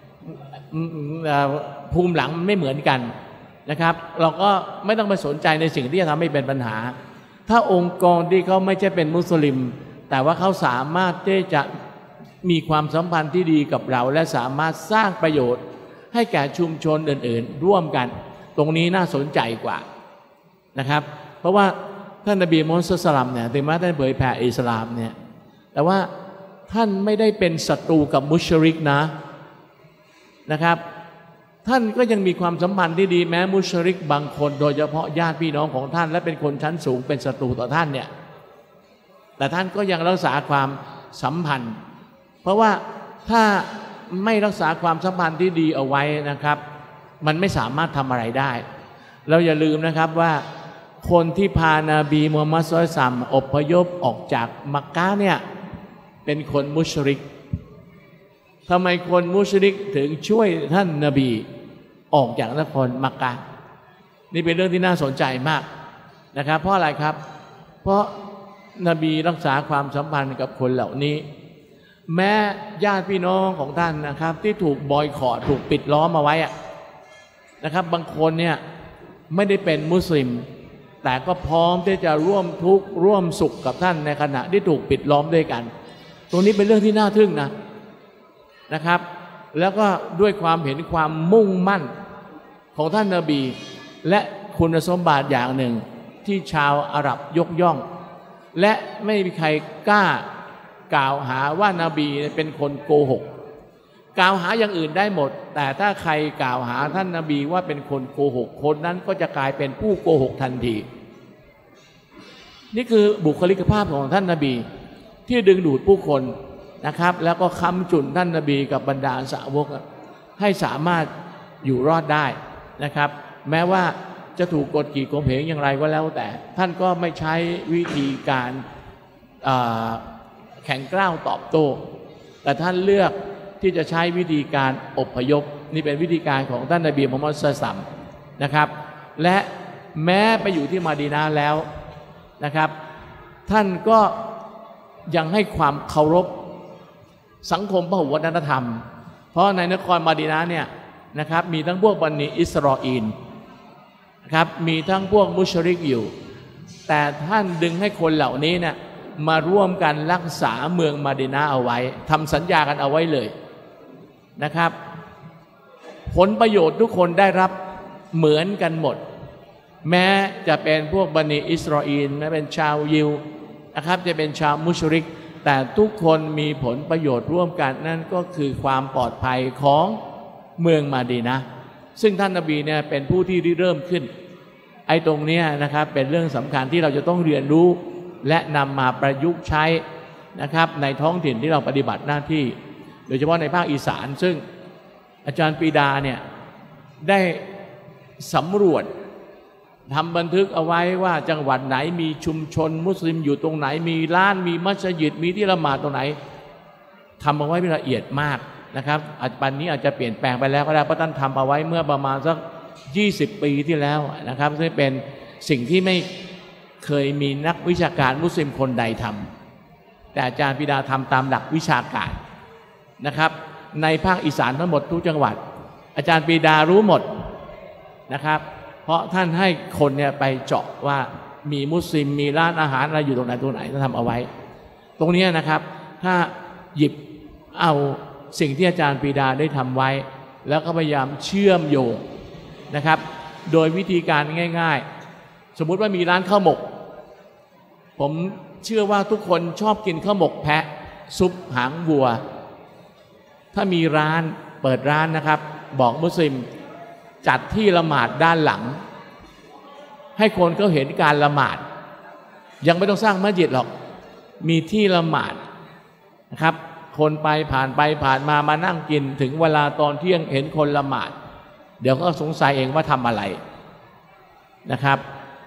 S2: ภูมิหลังมันไม่เหมือนกันนะครับเราก็ไม่ต้องไปสนใจในสิ่งที่จะทำให้เป็นปัญหาถ้าองค์กรที่เขาไม่ใช่เป็นมุสลิมแต่ว่าเขาสามารถที่จะมีความสัมพันธ์ที่ดีกับเราและสามารถสร้างประโยชน์ให้แก่ชุมชนอื่นๆร่วมกันตรงนี้น่าสนใจกว่านะครับเพราะว่าท่านนบีมูฮัมมัดศ็อลลัลลอฮุอะลัยฮิวะซัลลัมเนี่ยถึงแม้ท่านเผยแผ่อิสลามเนี่ยแต่ว่าท่านไม่ได้เป็นศัตรูกับมุชริกนะนะครับท่านก็ยังมีความสัมพันธ์ที่ดีแม้มุชริกบางคนโดยเฉพาะญาติพี่น้องของท่านและเป็นคนชั้นสูงเป็นศัตรูต่อท่านเนี่ยแต่ท่านก็ยังรักษาความสัมพันธ์เพราะว่าถ้าไม่รักษาความสัมพันธ์ที่ดีเอาไว้นะครับมันไม่สามารถทำอะไรได้เราอย่าลืมนะครับว่าคนที่พานาบีมูฮัมมัดศ็อลลัลลอฮุอะลัยฮิวะซัลลัมอพยพออกจากมักกะฮ์เนี่ยเป็นคนมุชริกทำไมคนมุชริกถึงช่วยท่านนบีออกจากนครมักกะฮ์นี่เป็นเรื่องที่น่าสนใจมากนะครับเพราะอะไรครับเพราะนบีรักษาความสัมพันธ์กับคนเหล่านี้แม้ญาติพี่น้องของท่านนะครับที่ถูกบอยคอตถูกปิดล้อมเอาไว้นะครับบางคนเนี่ยไม่ได้เป็นมุสลิมแต่ก็พร้อมที่จะร่วมทุกข์ร่วมสุขกับท่านในขณะที่ถูกปิดล้อมด้วยกันตรงนี้เป็นเรื่องที่น่าทึ่งนะนะครับแล้วก็ด้วยความเห็นความมุ่งมั่นของท่านนบีและคุณสมบัติอย่างหนึ่งที่ชาวอาหรับยกย่องและไม่มีใครกล้ากล่าวหาว่านาบีเป็นคนโกหกกล่าวหาอย่างอื่นได้หมดแต่ถ้าใครกล่าวหาท่านนบีว่าเป็นคนโกหกคนนั้นก็จะกลายเป็นผู้โกหกทันทีนี่คือบุคลิกภาพของท่านนบีที่ดึงดูดผู้คนนะครับแล้วก็ค้ำจุนท่านนบีกับบรรดาสาวกให้สามารถอยู่รอดได้นะครับแม้ว่าจะถูกกดขี่ข่มเหงอย่างไรก็แล้วแต่ท่านก็ไม่ใช้วิธีการแข่งกล้าวตอบโต้แต่ท่านเลือกที่จะใช้วิธีการอพยพนี่เป็นวิธีการของท่านนบีมุฮัมมัดศ็อลลัลลอฮุอะลัยฮิวะซัลลัมนะครับและแม้ไปอยู่ที่มะดีนะห์แล้วนะครับท่านก็ยังให้ความเคารพสังคมพหุวัฒนธรรมเพราะในนครมะดีนะห์เนี่ยนะครับมีทั้งพวกบันิอิสราอีลนะครับมีทั้งพวกมุชริกอยู่แต่ท่านดึงให้คนเหล่านี้เนี่ยมาร่วมกันรักษาเมืองมะดีนะห์เอาไว้ทำสัญญากันเอาไว้เลยนะครับผลประโยชน์ทุกคนได้รับเหมือนกันหมดแม้จะเป็นพวกบันิอิสราอีลแม้เป็นชาวยิวนะครับจะเป็นชาวมุชริกแต่ทุกคนมีผลประโยชน์ร่วมกันนั่นก็คือความปลอดภัยของเมืองมะดีนะห์ซึ่งท่านนบีเนี่ยเป็นผู้ที่ริเริ่มขึ้นไอ้ตรงนี้นะครับเป็นเรื่องสำคัญที่เราจะต้องเรียนรู้และนำมาประยุกต์ใช้นะครับในท้องถิ่นที่เราปฏิบัติหน้าที่โดยเฉพาะในภาคอีสานซึ่งอาจารย์ปรีดาเนี่ยได้สำรวจทำบันทึกเอาไว้ว่าจังหวัดไหนมีชุมชนมุสลิมอยู่ตรงไหนมีร้านมีมัสยิดมีที่ละหมาดตรงไหนทำเอาไว้ละเอียดมากนะครับปัจจุบันนี้อาจจะเปลี่ยนแปลงไปแล้วก็ได้เพราะท่านทำเอาไว้เมื่อประมาณสักยี่สิบปีที่แล้วนะครับซึ่งเป็นสิ่งที่ไม่เคยมีนักวิชาการมุสลิมคนใดทำแต่อาจารย์ปรีดาทำตามหลักวิชาการนะครับในภาคอีสานทั้งหมดทุกจังหวัดอาจารย์ปรีดารู้หมดนะครับเพราะท่านให้คนเนี่ยไปเจาะว่ามีมุสลิมมีร้านอาหารอะไรอยู่ตรงไหนตรงไหนท่านทำเอาไว้ตรงนี้นะครับถ้าหยิบเอาสิ่งที่อาจารย์ปรีดาได้ทำไว้แล้วก็พยายามเชื่อมโยงนะครับโดยวิธีการง่ายๆสมมุติว่ามีร้านข้าวหมกผมเชื่อว่าทุกคนชอบกินข้าวหมกแพะซุปหางวัวถ้ามีร้านเปิดร้านนะครับบอกมุสลิมจัดที่ละหมาดด้านหลังให้คนเขาเห็นการละหมาดยังไม่ต้องสร้างมัสยิดหรอกมีที่ละหมาดนะครับคนไปผ่านไปผ่านมามานั่งกินถึงเวลาตอนเที่ยงเห็นคนละหมาดเดี๋ยวก็สงสัยเองว่าทำอะไรนะครับ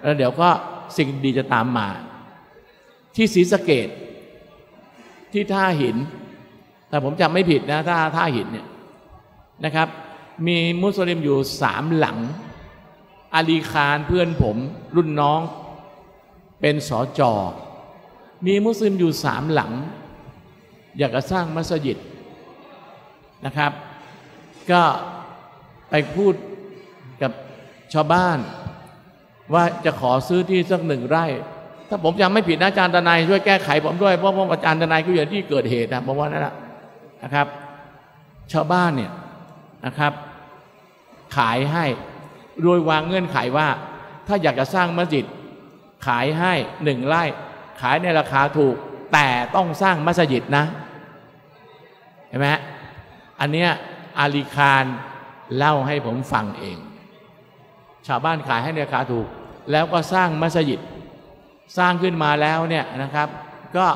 S2: แล้วเดี๋ยวก็สิ่งดีจะตามมาที่ศรีสะเกษที่ท่าหินแต่ผมจำไม่ผิดนะท่าท่าหินเนี่ยนะครับมีมุสลิมอยู่สามหลังอาลีคารเพื่อนผมรุ่นน้องเป็นสจ.มีมุสลิมอยู่สามหลังอยากจะสร้างมัสยิดนะครับก็ไปพูดกับชาวบ้านว่าจะขอซื้อที่สักหนึ่งไร่ถ้าผมจำไม่ผิดนะอาจารย์ดนัยช่วยแก้ไขผมด้วยเพราะว่าอาจารย์ดนัยก็อยู่ที่เกิดเหตุนะผมว่านั่นแหละนะครับชาวบ้านเนี่ยนะครับขายให้โดยวางเงื่อนไขว่าถ้าอยากจะสร้างมัสยิดขายให้หนึ่งไร่ขายในราคาถูกแต่ต้องสร้างมัสยิดนะเห็นไหมฮะอันเนี้ยอาลีคารเล่าให้ผมฟังเองชาวบ้านขายให้ในราคาถูกแล้วก็สร้างมัสยิดสร้างขึ้นมาแล้วเนี่ยนะครับก็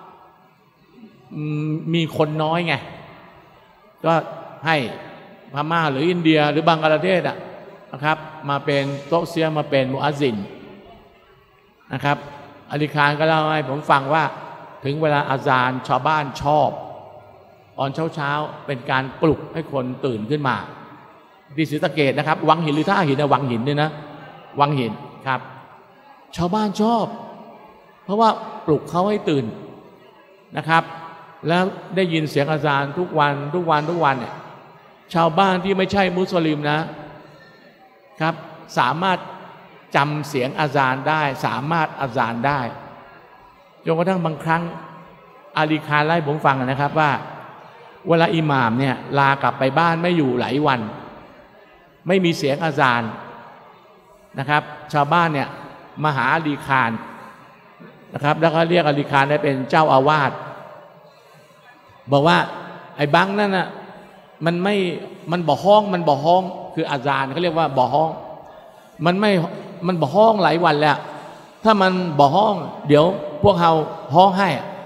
S2: มีคนน้อยไงก็ให้พม่าหรืออินเดียหรือบังกลาเทศอ่ะนะครับมาเป็นโต๊ะเสียมาเป็นมุอัซซินนะครับอาลีคารก็เล่าให้ผมฟังว่าถึงเวลาอาซานชาวบ้านชอบตอนเช้าๆเป็นการปลุกให้คนตื่นขึ้นมาที่ศรีสะเกษนะครับวังหินหรือท่าหินนะวังหินเนี่ยนะวังหินครับชาวบ้านชอบเพราะว่าปลุกเขาให้ตื่นนะครับแล้วได้ยินเสียงอาซานทุกวันทุกวันทุกวันเนี่ยชาวบ้านที่ไม่ใช่มุสลิมนะครับสามารถจำเสียงอาซานได้สามารถอาซานได้จนกระทั่งบางครั้งอาลีคารไล่ผมฟังนะครับว่าเวลาอิหม่ามเนี่ยลากลับไปบ้านไม่อยู่หลายวันไม่มีเสียงอาซานนะครับชาวบ้านเนี่ยมาหาอาลีคารนะครับแล้วก็เรียกอาลีคารได้เป็นเจ้าอาวาสบอกว่าไอ้บังนั่นน่ะมันไม่มันบ่ห้องมันบ่ห้องคืออาซานเขาเรียกว่าบ่ห้องมันไม่มันบ่ห้องหลายวันแล้วถ้ามันบ่ห้องเดี๋ยวพวกเราห้องให้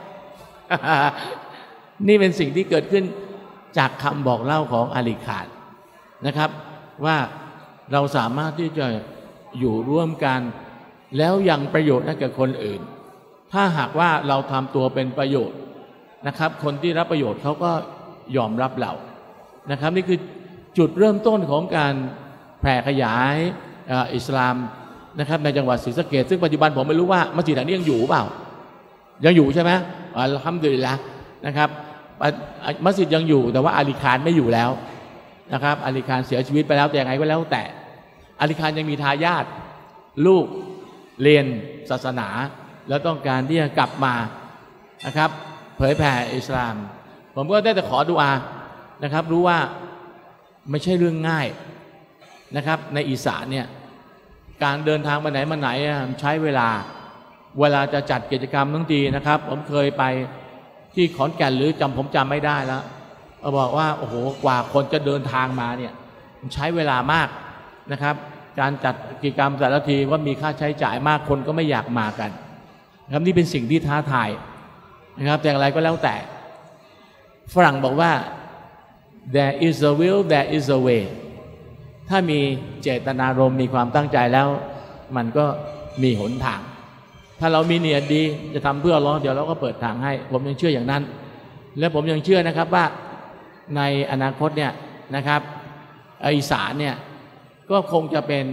S2: นี่เป็นสิ่งที่เกิดขึ้นจากคำบอกเล่าของอาลีคารนะครับว่าเราสามารถที่จะอยู่ร่วมกันแล้วยังประโยชน์ให้กับคนอื่นถ้าหากว่าเราทำตัวเป็นประโยชน์นะครับคนที่รับประโยชน์เขาก็ยอมรับเรานะครับนี่คือจุดเริ่มต้นของการแผ่ขยายอิสลามนะครับในจังหวัดศรีสะเกษซึ่งปัจจุบันผมไม่รู้ว่ามัสยิดนี้ยังอยู่เปล่ายังอยู่ใช่ไหมอัลฮัมดุลิลละห์นะครับมัสยิดยังอยู่แต่ว่าอาลีคารไม่อยู่แล้วนะครับอาลีคารเสียชีวิตไปแล้วแต่ยังไงก็แล้วแต่อาลีคารยังมีทายาทลูกเรียนศาสนาแล้วต้องการที่จะกลับมานะครับเผยแผ่อิสลามผมก็ได้แต่ขอดุอานะครับรู้ว่าไม่ใช่เรื่องง่ายนะครับในอีสานเนี่ยการเดินทางไปไหนมาไหนใช้เวลาเวลาจะจัดกิจกรรมทั้งทีนะครับผมเคยไปที่ขอนแก่นหรือจำผมจำไม่ได้แล้วเขาบอกว่าโอ้โหกว่าคนจะเดินทางมาเนี่ยใช้เวลามากนะครับการจัดกิจกรรมแต่ละทีว่ามีค่าใช้จ่ายมากคนก็ไม่อยากมากันนะครับนี่เป็นสิ่งที่ท้าทายนะครับแต่อะไรก็แล้วแต่ฝรั่งบอกว่า there is a will there is a way ถ้ามีเจตนารมณ์มีความตั้งใจแล้วมันก็มีหนทางถ้าเรามีเนียดดีจะทำเพื่ออัลเลาะห์เดี๋ยวเราก็เปิดทางให้ผมยังเชื่ออย่างนั้นและผมยังเชื่อนะครับว่าในอนาคตเนี่ยนะครับอีสานเนี่ยก็คงจะเป็น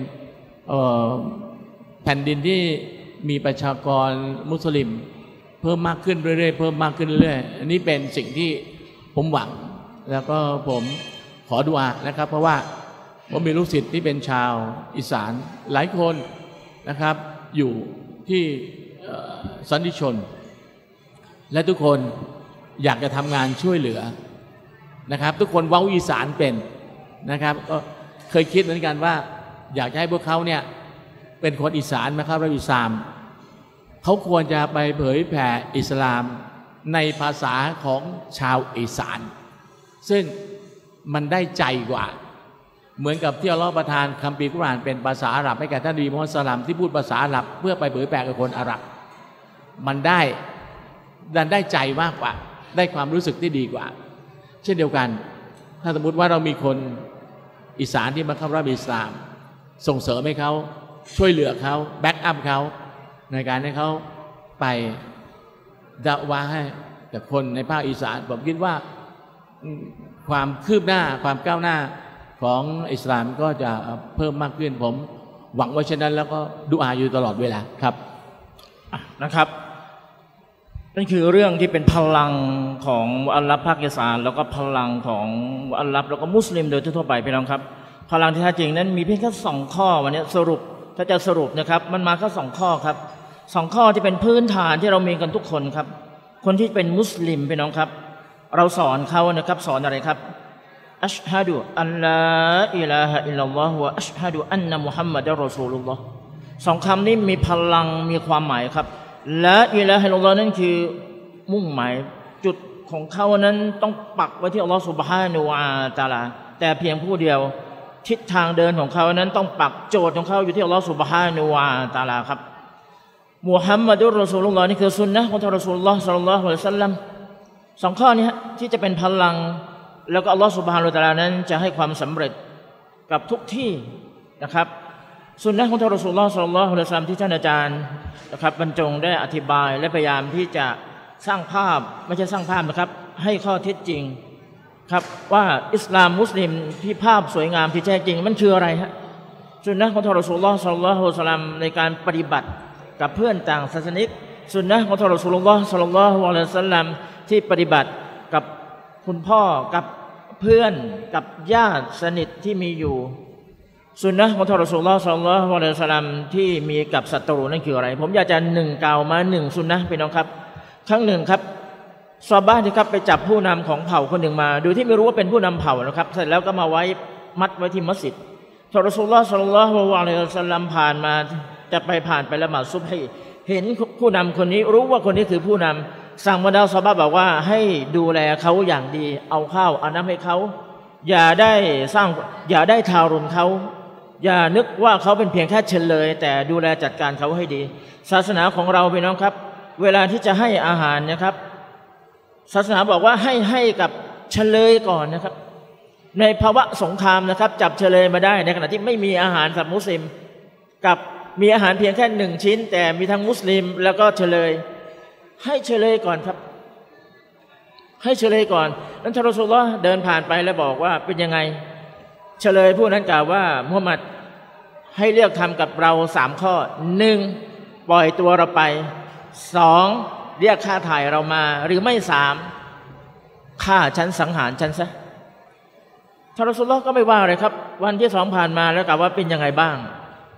S2: แผ่นดินที่มีประชากรมุสลิมเพิ่มมากขึ้นเรื่อยๆเพิ่มมากขึ้นเรื่อยๆอันนี้เป็นสิ่งที่ผมหวังแล้วก็ผมขอดุอานะครับเพราะว่าผมมีลูกศิษย์ที่เป็นชาวอีสานหลายคนนะครับอยู่ที่สันติชนและทุกคนอยากจะทำงานช่วยเหลือนะครับทุกคนเว้าอีสานเป็นนะครับก็เคยคิดเหมือนกันว่าอยากให้พวกเขาเนี่ยเป็นคนอีสานมาเข้ารับอิสลามเขาควรจะไปเผยแผ่อิสลามในภาษาของชาวอีสานซึ่งมันได้ใจกว่าเหมือนกับที่อัลเลาะห์ประทานคัมภีร์กุรอานเป็นภาษาอาหรับให้แก่ท่านนบีมุฮัมมัดศ็อลลัลลอฮุอะลัยฮิวะซัลลัมที่พูดภาษาอาหรับเพื่อไปเผยแผ่กับคนอาหรับมันได้ดันได้ใจมากกว่าได้ความรู้สึกที่ดีกว่าเช่นเดียวกันถ้าสมมติว่าเรามีคนอีสานที่มาเข้ารับอิสลามส่งเสริมให้เขาช่วยเหลือเขาแบ็กอัพเขาในการให้เขาไปดะวะให้กับคนในภาคอีสานผมคิดว่าความคืบหน้าความก้าวหน้าของอิสลามก็จะเพิ่มมากขึ้นผมหวังว่าเช่นนั้นแล้วก็ดุอาอยู่ตลอดเวลาครับ
S1: นะครับนั่นคือเรื่องที่เป็นพลังของอัลลับภาคอีสานแล้วก็พลังของอัลลับแล้วก็มุสลิมโดยทั่วไปพี่น้องครับพลังที่แท้จริงนั้นมีเพียงแค่สองข้อวันนี้สรุปถ้าจะสรุปนะครับมันมาแค่สองข้อครับสองข้อที่เป็นพื้นฐานที่เรามีกันทุกคนครับคนที่เป็นมุสลิมพี่น้องครับเราสอนเขานะครับสอนอะไรครับอัชฮะดุอัลลอฮ์อิลาฮะอิลลัลลอฮ์วะอัชฮะดุอันนะมุฮัมมัดรอซูลุลลอฮ์สองคำนี้มีพลังมีความหมายครับละอิลาฮะอิลลัลลอฮ์นั่นคือมุ่งหมายจุดของเขานั้นต้องปักไว้ที่อัลลอฮ์ซุบฮานะฮูวะตะอาลาแต่เพียงผู้เดียวทิศทางเดินของเขานั้นต้องปักโจทย์ของเขาอยู่ที่อัลลอฮ์ซุบฮานะฮูวะตะอาลาครับมุฮัมมัดุรรอซูลุลลอฮ์นี่คือสุนนะของท่านรอซูลุลลอฮ์ศ็อลลัลลอฮุอะลัยฮิวะซัลลัมสองข้อนี้ที่จะเป็นพลังแล้วก็อัลลอฮ์ซุบฮานะฮูวะตะอาลานั้นจะให้ความสำเร็จกับทุกที่นะครับสุนนะของท่านรอซูลุลลอฮ์ศ็อลลัลลอฮุอะลัยฮิวะซัลลัมที่ท่านอาจารย์นะครับบรรจงได้อธิบายและพยายามที่จะสร้างภาพไม่ใช่สร้างภาพนะครับให้ข้อเท็จจริงครับว่าอิสลามมุสลิมที่ภาพสวยงามที่แท้จริงมันคืออะไรฮะสุนนะของท่านรอซูลุลลอฮ์ศ็อลลัลลอฮุอะลัยฮิวะซัลลัมในการปฏิบัติกับเพื่อนต่างศาสนิกสุนนะของท่านรอซูลุลลอฮ์ศ็อลลัลลอฮุอะลัยฮิวะซัลลัมที่ปฏิบัติกับคุณพ่อกับเพื่อนกับญาติสนิทที่มีอยู่สุนนะของท่านรอซูลุลลอฮ์ศ็อลลัลลอฮุอะลัยฮิวะซัลลัมที่มีกับศัตรูนั่นคืออะไรผมอยากจะหนึ่งกล่าวมาหนึ่งสุนนะพี่น้องครับครั้งหนึ่งครับซอฮาบะห์ที่ครับไปจับผู้นำของเผ่าคนหนึ่งมาโดยที่ไม่รู้ว่าเป็นผู้นำเผ่านะครับเสร็จแล้วก็มาไว้มัดไว้ที่มัสยิดท่านรอซูลุลลอฮ์ศ็อลลัลลอฮุอะลัยฮิวะซัลลัมผ่านมาจะไปผ่านไปละหมาดซุบฮีเห็นผู้นำคนนี้รู้ว่าคนนี้คือผู้นำสั่งบรรดาซอฮาบะห์บอกว่าให้ดูแลเขาอย่างดีเอาข้าวเอาน้ำให้เขาอย่าได้สร้างอย่าได้ทารุณเขาอย่านึกว่าเขาเป็นเพียงแค่เฉลยแต่ดูแลจัดการเขาให้ดีศาสนาของเราพี่น้องครับเวลาที่จะให้อาหารนะครับศาสนาบอกว่าให้ให้กับเฉลยก่อนนะครับในภาวะสงครามนะครับจับเฉลยมาได้ในขณะที่ไม่มีอาหารสำหรับมุสลิมกับมีอาหารเพียงแค่หนึ่งชิ้นแต่มีทั้งมุสลิมแล้วก็เฉลยให้เฉลยก่อนครับให้เฉลยก่อนนั้นท่านรอซูลุลลอฮ์เดินผ่านไปแล้วบอกว่าเป็นยังไงเฉลยผู้นั้นกล่าวว่ามุฮัมมัดให้เลือกทำกับเราสามข้อหนึ่งปล่อยตัวเราไปสองเรียกค่าถ่ายเรามาหรือไม่สามฆ่าฉันสังหารฉันซะท่านรอซูลุลลอฮ์ก็ไม่ว่าเลยครับวันที่สองผ่านมาแล้วกล่าวว่าเป็นยังไงบ้าง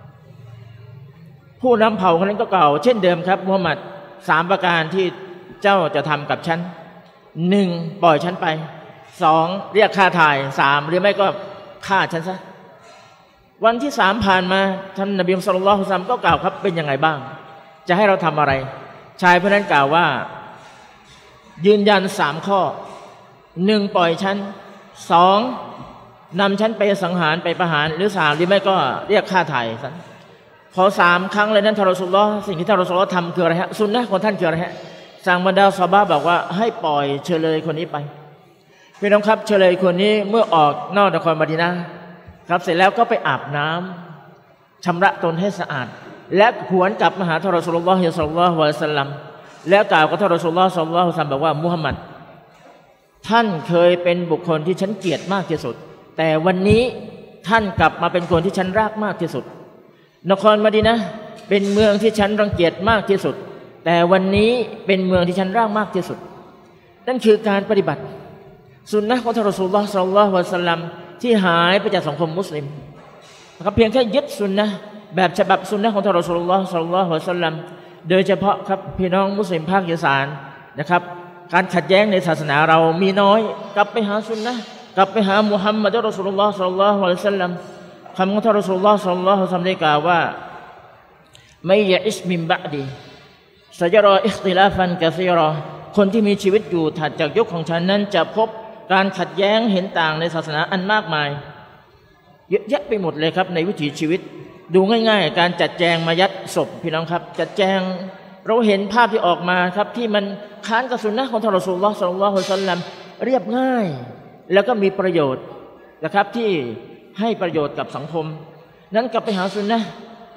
S1: ผู้นำเผ่าคนนั้นก็กล่าวเช่นเดิมครับมุฮัมมัดสามประการที่เจ้าจะทำกับฉันหนึ่งปล่อยฉันไปสองเรียกค่าถ่ายสามหรือไม่ก็ฆ่าฉันซะวันที่สามผ่านมาท่านนบีมุฮัมมัดศ็อลลัลลอฮุอะลัยฮิวะซัลลัมก็กล่าวครับเป็นยังไงบ้างจะให้เราทำอะไรชายผู้นั้นกล่าวว่ายืนยันสามข้อหนึ่งปล่อยฉันสองนำฉันไปสังหารไปประหารหรือสามหรือไม่ก็เรียกค่าไถ่ซะพอสามครั้งเลยนั้นท่านรอซูลุลลอฮ์สิ่งที่ท่านรอซูลุลลอฮ์ทำคืออะไรฮะสุนนะของท่านคืออะไรฮะสั่งบรรดาซอฮาบะห์บอกว่าให้ปล่อยเฉลยคนนี้ไปพี่น้องครับเฉลยคนนี้เมื่อออกนอกนครมะดีนะห์ครับเสร็จแล้วก็ไปอาบน้ำชำระตนให้สะอาดและหวนกลับมาหาท่านรอซูลุลลอฮ์ศ็อลลัลลอฮุอะลัยฮิวะซัลลัมแล้วกล่าวกับท่านรอซูลุลลอฮ์ศ็อลลัลลอฮุอะลัยฮิวะซัลลัมบอกว่ามุฮัมมัดท่านเคยเป็นบุคคลที่ฉันเกลียดมากที่สุดแต่วันนี้ท่านกลับมาเป็นคนที่ฉันรักมากที่สุดนครมะดีนะห์เป็นเมืองที่ฉันรังเกียจมากที่สุดแต่วันนี้เป็นเมืองที่ฉันรักมากที่สุดนั่นคือการปฏิบัติสุนนะของท่านรอซูลุลลอฮ์ศ็อลลัลลอฮุอะลัยฮิวะซัลลัมที่หายไปจากสังคมมุสลิมนะครับเพียงแค่ยึดสุนนะแบบฉบับสุนนะของท่านรอซูลุลลอฮ์ศ็อลลัลลอฮุอะลัยฮิวะซัลลัมโดยเฉพาะครับพี่น้องมุสลิมภาคอีสานนะครับการขัดแย้งในศาสนาเรามีน้อยกลับไปหาสุนนะกลับไปหามุฮัมมัดรอซูลุลลอฮ์ศ็อลลัลลอฮุอะลัยฮิวะซัลลัมคำของท่านรอซูลุลลอฮ์ศ็อลลัลลอฮุอะลัยฮิวะซัลลัมได้กล่าวว่าไม่ยะอิชมินบะดีซะยะรออิคติลาฟันกะซีรอคนที่มีชีวิตอยู่ถัดจากยุคของฉันนั้นจะพบการขัดแย้งเห็นต่างในศาสนาอันมากมายเยอะแยะไปหมดเลยครับในวิถีชีวิตดูง่ายๆการจัดแจงมายัดศพพี่น้องครับจัดแจงเราเห็นภาพที่ออกมาครับที่มันค้านกับสุนนะของท่านรอซูลุลลอฮ์ศ็อลลัลลอฮุอะลัยฮิวะซัลลัมเรียบง่ายแล้วก็มีประโยชน์นะครับที่ให้ประโยชน์กับสังคมนั้นกลับไปหาสุนนะ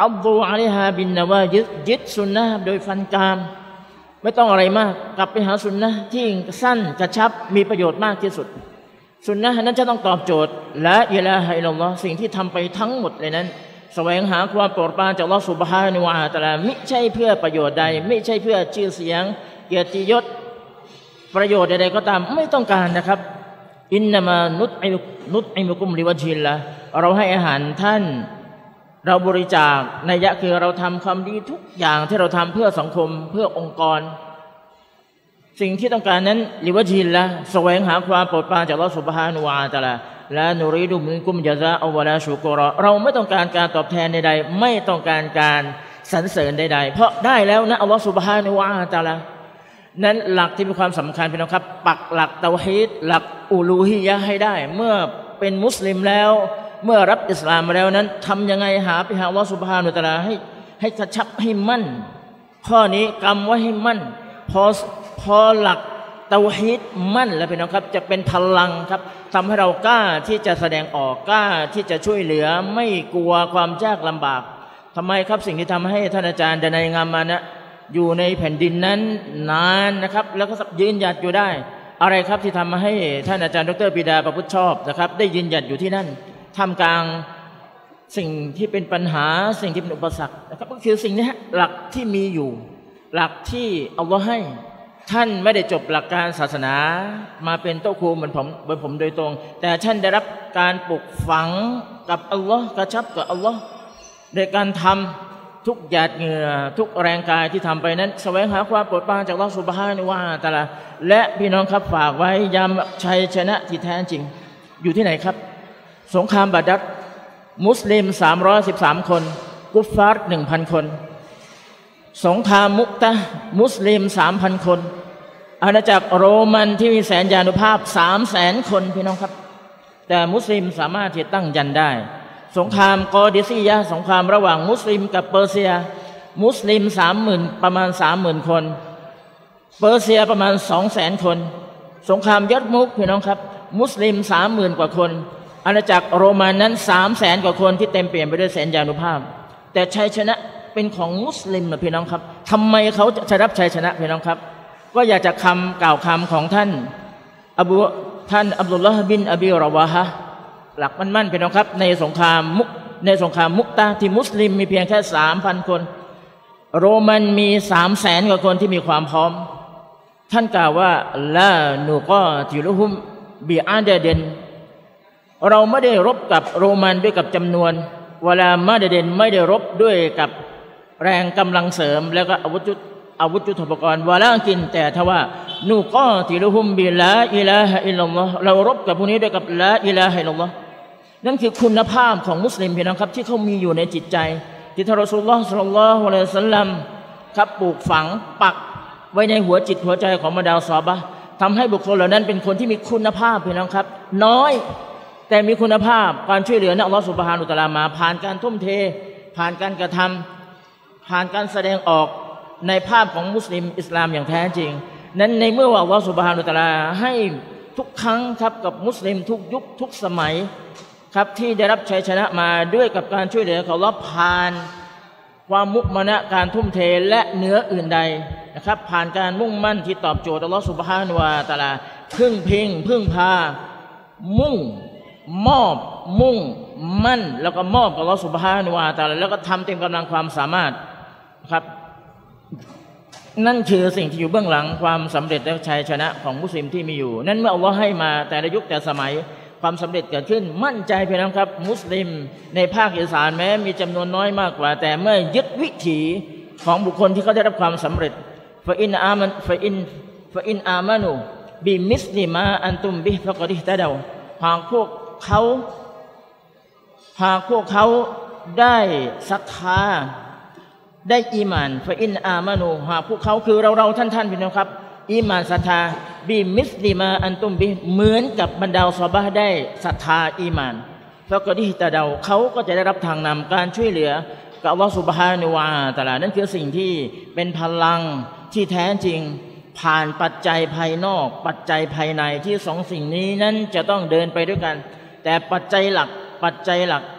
S1: อัลดูอะลัยฮาบินนาวายึดยึดสุนนะโดยฟันกรามไม่ต้องอะไรมากกลับไปหาสุนนะที่สั้นกระชับมีประโยชน์มากที่สุดสุนนะนั้นจะต้องตอบโจทย์ละอิลาฮะอิลลัลลอฮ์สิ่งที่ทำไปทั้งหมดเลยนั้นแสวงหาความโปรดปรานจากอัลเลาะห์ซุบฮานะฮูวะตะอาลาไม่ใช่เพื่อประโยชน์ใดไม่ใช่เพื่อชื่อเสียงเกียรติยศประโยชน์ใดๆก็ตามไม่ต้องการนะครับอินนามานุตอิมุนุตอิมุกุมลิวะญิลละเราให้อาหารท่านเราบริจาคนัยยะคือเราทำความดีทุกอย่างที่เราทำเพื่อสังคมเพื่อองค์กรสิ่งที่ต้องการนั้นลิวะญิลละแสวงหาความโปรดปรานจากอัลเลาะห์ซุบฮานะฮูวะตะอาลาละนูรีดุมินกุมญะซาอัวะลาชุกรอเราไม่ต้องการการตอบแทนใดๆไม่ต้องการการสรรเสริญใดๆเพราะได้แล้วนะอัลเลาะห์ซุบฮานะฮูวะตะอาลานั้นหลักที่มีความสำคัญพี่น้องครับปักหลักเตาฮีดหลักอูลูฮียะห์ให้ได้เมื่อเป็นมุสลิมแล้วเมื่อรับอิสลามมาแล้วนั้นทำยังไงหาไปหาอัลเลาะห์ซุบฮานะฮูวะตะอาลาให้ให้กระชับให้มั่นข้อนี้กำไว้ให้มั่นพอพอหลักเตาฮีดมั่นแล้วพี่น้องครับจะเป็นพลังครับทำให้เรากล้าที่จะแสดงออกกล้าที่จะช่วยเหลือไม่กลัวความยากลำบากทำไมครับสิ่งที่ทำให้ท่านอาจารย์ดนัยงามมานะอยู่ในแผ่นดินนั้นนานนะครับแล้วก็ยืนหยัดอยู่ได้อะไรครับที่ทำให้ท่านอาจารย์ดร.ปิดาประพฤติชอบนะครับได้ยืนหยัดอยู่ที่นั่นท่ามกลางสิ่งที่เป็นปัญหาสิ่งที่เป็นอุปสรรคนะครับก็คือสิ่งนี้หลักที่มีอยู่หลักที่อัลลอฮ์ให้ท่านไม่ได้จบหลักการศาสนามาเป็นโต๊ะครูเหมือนผมเหมือนผมโดยตรงแต่ท่านได้รับการปลูกฝังกับอัลลอฮ์กระชับกับอัลลอฮ์ในการทำทุกหยาดเหงื่อทุกแรงกายที่ทำไปนั้นแสวงหาความโปรดปรานจากอัลลอฮ์ซุบฮานะฮูวะตะอาลาและพี่น้องครับฝากไว้ยามชัยชนะที่แท้จริงอยู่ที่ไหนครับสงครามบาดัรมุสลิมสามร้อยสิบสามคนกุฟฟาร์ หนึ่งพัน คนสงครามมุตะมุสลิม สามพัน คนอาณาจักรโรมันที่มีแสนยานุภาพ สามแสน คนพี่น้องครับแต่มุสลิมสามารถที่ตั้งยันได้สงครามกอดิซียะสงครามระหว่างมุสลิมกับเปอร์เซียมุสลิม สามหมื่น ประมาณ สามหมื่น คนเปอร์เซียประมาณ สองแสน คนสงครามยัดมุกพี่น้องครับมุสลิม สามหมื่น กว่าคนอาณาจักรโรมันนั้น สามแสน กว่าคนที่เต็มเปี่ยมไปด้วยแสนยานุภาพแต่ชัยชนะเป็นของมุสลิมนะพี่น้องครับทำไมเขาจะรับชัยชนะพี่น้องครับก็อยากจะคำกล่าวคำของท่านอบูท่านอับดุลลอฮ์บินอบีรอวาฮะหลักมั่นๆพี่น้องครับในสงครามมุกในสงครามมุกตะที่มุสลิมมีเพียงแค่ สามพัน คนโรมันมี สามแสน กว่าคนที่มีความพร้อมท่านกล่าวว่าลานูกอติลุฮุมบิอาดะดินเราไม่ได้รบกับโรมันด้วยกับจำนวนเวลามาดะดินไม่ได้รบด้วยกับแรงกำลังเสริมแล้วก็อาวุธอาวุธยุทโธปกรณ์วาลากินแต่ทว่านูกอติลุฮุมบิลาอิลาฮะอิลลัลลอฮ์เรารบกับพวกนี้ด้วยกับลาอิลาฮะอิลลัลลอฮ์นั่นคือคุณภาพของมุสลิมพี่น้องครับที่เขามีอยู่ในจิตใจที่ท่านรอซูลุลลอฮ์ ศ็อลลัลลอฮุอะลัยฮิวะซัลลัมครับปลูกฝังปักไว้ในหัวจิตหัวใจของบรรดาซอฮาบะห์ทำให้บุคคลเหล่านั้นเป็นคนที่มีคุณภาพพี่น้องครับน้อยแต่มีคุณภาพการช่วยเหลือนะอัลเลาะห์ซุบฮานะฮูวะตะอาลามาผ่านการทุ่มเทผ่านการกระทำผ่านการแสดงออกในภาพของมุสลิมอิสลามอย่างแท้จริงนั้นในเมื่อว่าอัลเลาะห์ซุบฮานะฮูวะตะอาลาให้ทุกครั้งครับกับมุสลิมทุกยุคทุกสมัยครับที่ได้รับชัยชนะมาด้วยกับการช่วยเหลือของอัลเลาะห์ผ่านความมุมานะการทุ่มเทและเหนืออื่นใดนะครับผ่านการมุ่งมั่นที่ตอบโจทย์อัลเลาะห์ซุบฮานะฮูวะตะอาลาพึ่งพิงพึ่งพามุ่งมอบมุ่งมั่นแล้วก็มอบกับอัลเลาะห์ซุบฮานะฮูวะตะอาลาแล้วก็ทำเต็มกำลังความสามารถครับนั่นคือสิ่งที่อยู่เบื้องหลังความสำเร็จและชัยชนะของมุสลิมที่มีอยู่นั้นเมื่ออัลเลาะห์ให้มาแต่ละยุคแต่สมัยความสำเร็จเกิดขึ้นมั่นใจพี่น้องครับมุสลิมในภาคอีสานแม้มีจำนวนน้อยมากกว่าแต่เมื่อยึดวิถีของบุคคลที่เขาได้รับความสำเร็จฟะอินอามันฟะอินฟะอินอามานูบิมิสลิมาอันตุมบิฟะกอดิฮ์ตะดาวหากพวกเขาหากพวกเขาได้ศรัทธาได้อีหม่านฟะอินอามานูหากพวกเขาคือเราเราท่านท่านพี่น้องครับอีหม่านศรัทธาบิมิสลิมาอันตุมบิเหมือนกับบรรดาซอฮาบะห์ได้ศรัทธาอีหม่านฟะกอดิฮ์ตะดาวเขาก็จะได้รับทางนำการช่วยเหลือกับอัลเลาะห์ซุบฮานะฮูวะตะอาลานั่นคือสิ่งที่เป็นพลังที่แท้จริงผ่านปัจจัยภายนอกปัจจัยภายในที่สองสิ่งนี้นั้นจะต้องเดินไปด้วยกันแต่ปัจจัยหลักปัจจัยหลัก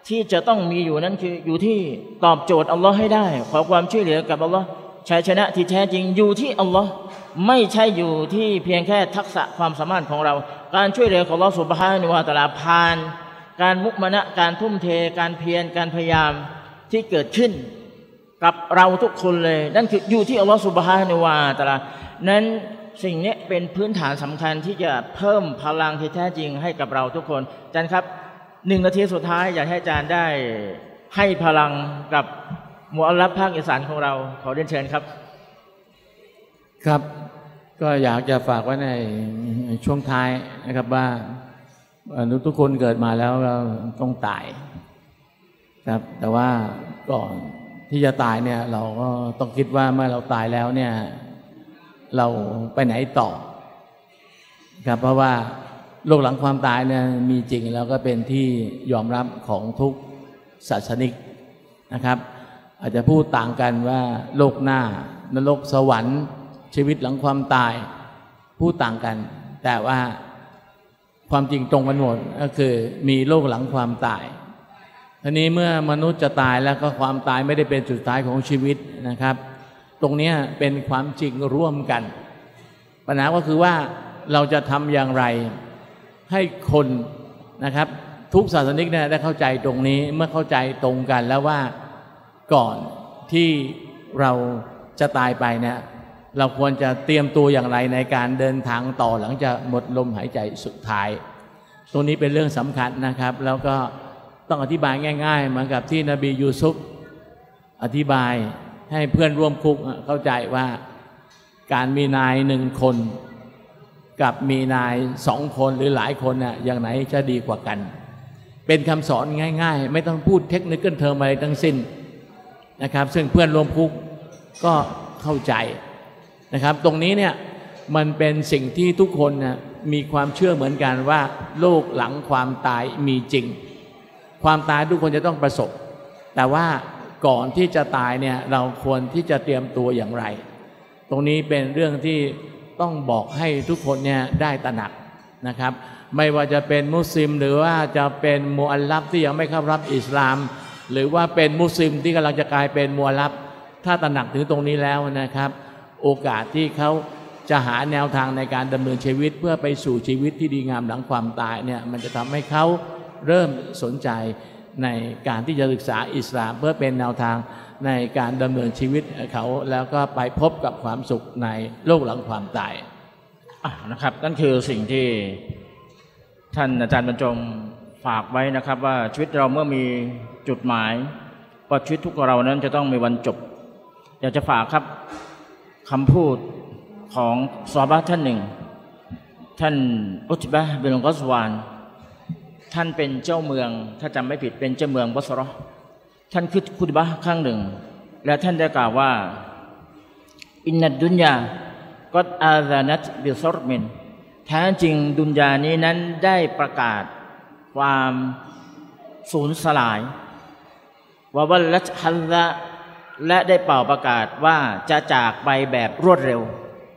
S1: ที่จะต้องมีอยู่นั้นคืออยู่ที่ตอบโจทย์อัลลอฮ์ให้ได้ขอความช่วยเหลือกับอัลลอฮ์ชัยชนะที่แท้จริงอยู่ที่อัลลอฮ์ไม่ใช่อยู่ที่เพียงแค่ทักษะความสามารถของเราการช่วยเหลือของอัลลอฮ์ซุบฮานะฮูวะตะอาลาผ่านการมุมานะการทุ่มเทการเพียรการพยายามที่เกิดขึ้นกับเราทุกคนเลยนั่นคืออยู่ที่อัลลอฮ์ซุบฮานะฮูวะตะอาลานั้นสิ่งนี้เป็นพื้นฐานสำคัญที่จะเพิ่มพลังที่แท้จริงให้กับเราทุกคนอาจารย์ครับหนึ่งนาทีสุดท้ายอยากให้อาจารย์ได้ให้พลังกับมุอัลลัฟภาคอีสานของเราขอเรียนเชิญครับ
S2: ครับก็อยากจะฝากไว้ในช่วงท้ายนะครับว่าทุกคนเกิดมาแล้วเราต้องตายครับแต่ว่าก่อนที่จะตายเนี่ยเราก็ต้องคิดว่าเมื่อเราตายแล้วเนี่ยเราไปไหนต่อครับเพราะว่าโลกหลังความตายเนี่ยมีจริงแล้วก็เป็นที่ยอมรับของทุกศาสนิกนะครับอาจจะพูดต่างกันว่าโลกหน้านรกสวรรค์ชีวิตหลังความตายพูดต่างกันแต่ว่าความจริงตรงกันหมดก็คือมีโลกหลังความตายทีนี้เมื่อมนุษย์จะตายแล้วก็ความตายไม่ได้เป็นจุดท้ายของชีวิตนะครับตรงนี้เป็นความจริงร่วมกันปัญหาก็คือว่าเราจะทำอย่างไรให้คนนะครับทุกศาสนิกเนี่ยได้เข้าใจตรงนี้เมื่อเข้าใจตรงกันแล้วว่าก่อนที่เราจะตายไปเนี่ยเราควรจะเตรียมตัวอย่างไรในการเดินทางต่อหลังจากหมดลมหายใจสุดท้ายตรงนี้เป็นเรื่องสำคัญนะครับแล้วก็ต้องอธิบายง่ายๆเหมือนกับที่นบียูซุฟอธิบายให้เพื่อนร่วมคุกเข้าใจว่าการมีนายหนึ่งคนกับมีนายสองคนหรือหลายคนน่ะอย่างไหนจะดีกว่ากันเป็นคำสอนง่ายๆไม่ต้องพูดเทคนิคเทอมอะไรทั้งสิ้นนะครับซึ่งเพื่อนร่วมคุกก็เข้าใจนะครับตรงนี้เนี่ยมันเป็นสิ่งที่ทุกคนนะมีความเชื่อเหมือนกันว่าโลกหลังความตายมีจริงความตายทุกคนจะต้องประสบแต่ว่าก่อนที่จะตายเนี่ยเราควรที่จะเตรียมตัวอย่างไรตรงนี้เป็นเรื่องที่ต้องบอกให้ทุกคนเนี่ยได้ตระหนักนะครับไม่ว่าจะเป็นมุสลิมหรือว่าจะเป็นมุอัลลัฟที่ยังไม่เข้ารับอิสลามหรือว่าเป็นมุสลิมที่กำลังจะกลายเป็นมุอัลลัฟถ้าตระหนักถึงตรงนี้แล้วนะครับโอกาสที่เขาจะหาแนวทางในการดำเนินชีวิตเพื่อไปสู่ชีวิตที่ดีงามหลังความตายเนี่ยมันจะทำให้เขาเริ่มสนใจในการที่จะศึกษาอิสลามเพื่อเป็นแนวทางในการดำเนินชีวิตเขาแล้วก็ไปพบกับความสุขในโลกหลังความตาย
S1: นะครับนั่นคือสิ่งที่ท่านอาจารย์บรรจงฝากไว้นะครับว่าชีวิตเราเมื่อมีจุดหมายว่าชีวิตทุกเรานั้นจะต้องมีวันจบอยากจะฝากครับคำพูดของซอฮาบะห์ท่านหนึ่งท่านอุตบะห์บินกอซวานท่านเป็นเจ้าเมืองถ้าจำไม่ผิดเป็นเจ้าเมืองบัสเราะห์ท่านคือคุตบะห์ครั้งหนึ่งและท่านได้กล่าวว่าอินนัดดุนยาก็อาซานัตบิซอรมินแท้จริงดุนยานี้นั้นได้ประกาศความสูญสลายวะวัลลัตฮัลละและได้เป่าประกาศว่าจะจากไปแบบรวดเร็ว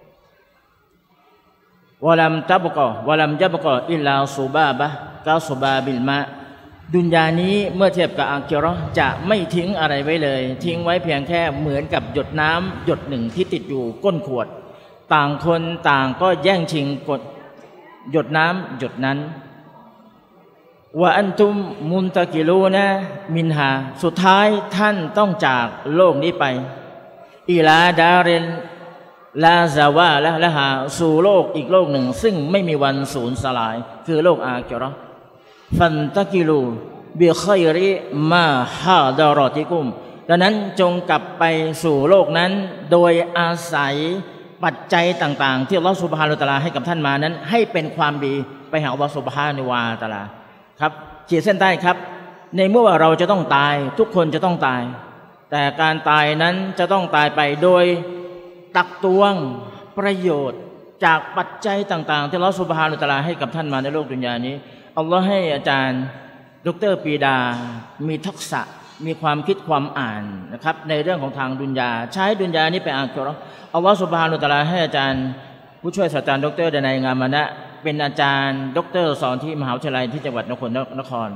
S1: วะลัมตับกอวะลัมยับกออิลลาซุบาบะกาซุบาบิลมะดุนยานี้เมื่อเทียบกับอาคิเราะห์จะไม่ทิ้งอะไรไว้เลยทิ้งไว้เพียงแค่เหมือนกับหยดน้ำหยดหนึ่งที่ติดอยู่ก้นขวดต่างคนต่างก็แย่งชิงกดหยดน้ำหยดนั้นว่าอันตุมมุนตะกิลูนะมินหาสุดท้ายท่านต้องจากโลกนี้ไปอิลาดาเรนลาซาวาละละหาสู่โลกอีกโลกหนึ่งซึ่งไม่มีวันสูญสลายคือโลกอาคิเราะห์ฟันตะกิลูบิค็อยริมาฮาดารอติกุมดังนั้นจงกลับไปสู่โลกนั้นโดยอาศัยปัจจัยต่างๆที่อัลเลาะห์ซุบฮานะฮูวะตะอาลาให้กับท่านมานั้นให้เป็นความดีไปหาอัลเลาะห์ซุบฮานะฮูวะตะอาลาครับขีดเส้นใต้ครับในเมื่อว่าเราจะต้องตายทุกคนจะต้องตายแต่การตายนั้นจะต้องตายไปโดยตักตวงประโยชน์จากปัจจัยต่างๆที่อัลเลาะห์ซุบฮานะฮูวะตะอาลาให้กับท่านมาในโลกดุนยานี้อัลลอฮ์ให้อาจารย์ดร.ปีดามีทักษะมีความคิดความอ่านนะครับในเรื่องของทางดุนยาใช้ดุนยานี้ไปอาคิเราะห์อัลลอฮ์ซุบฮานะฮูวะตะอาลาให้อาจารย์ผู้ช่วยศาสตราจารย์ดร.ดนัยงามมณะเป็นอาจารย์ด็อกเตอร์สอนที่มหาวิทยาลัยที่จังหวัดนครนคร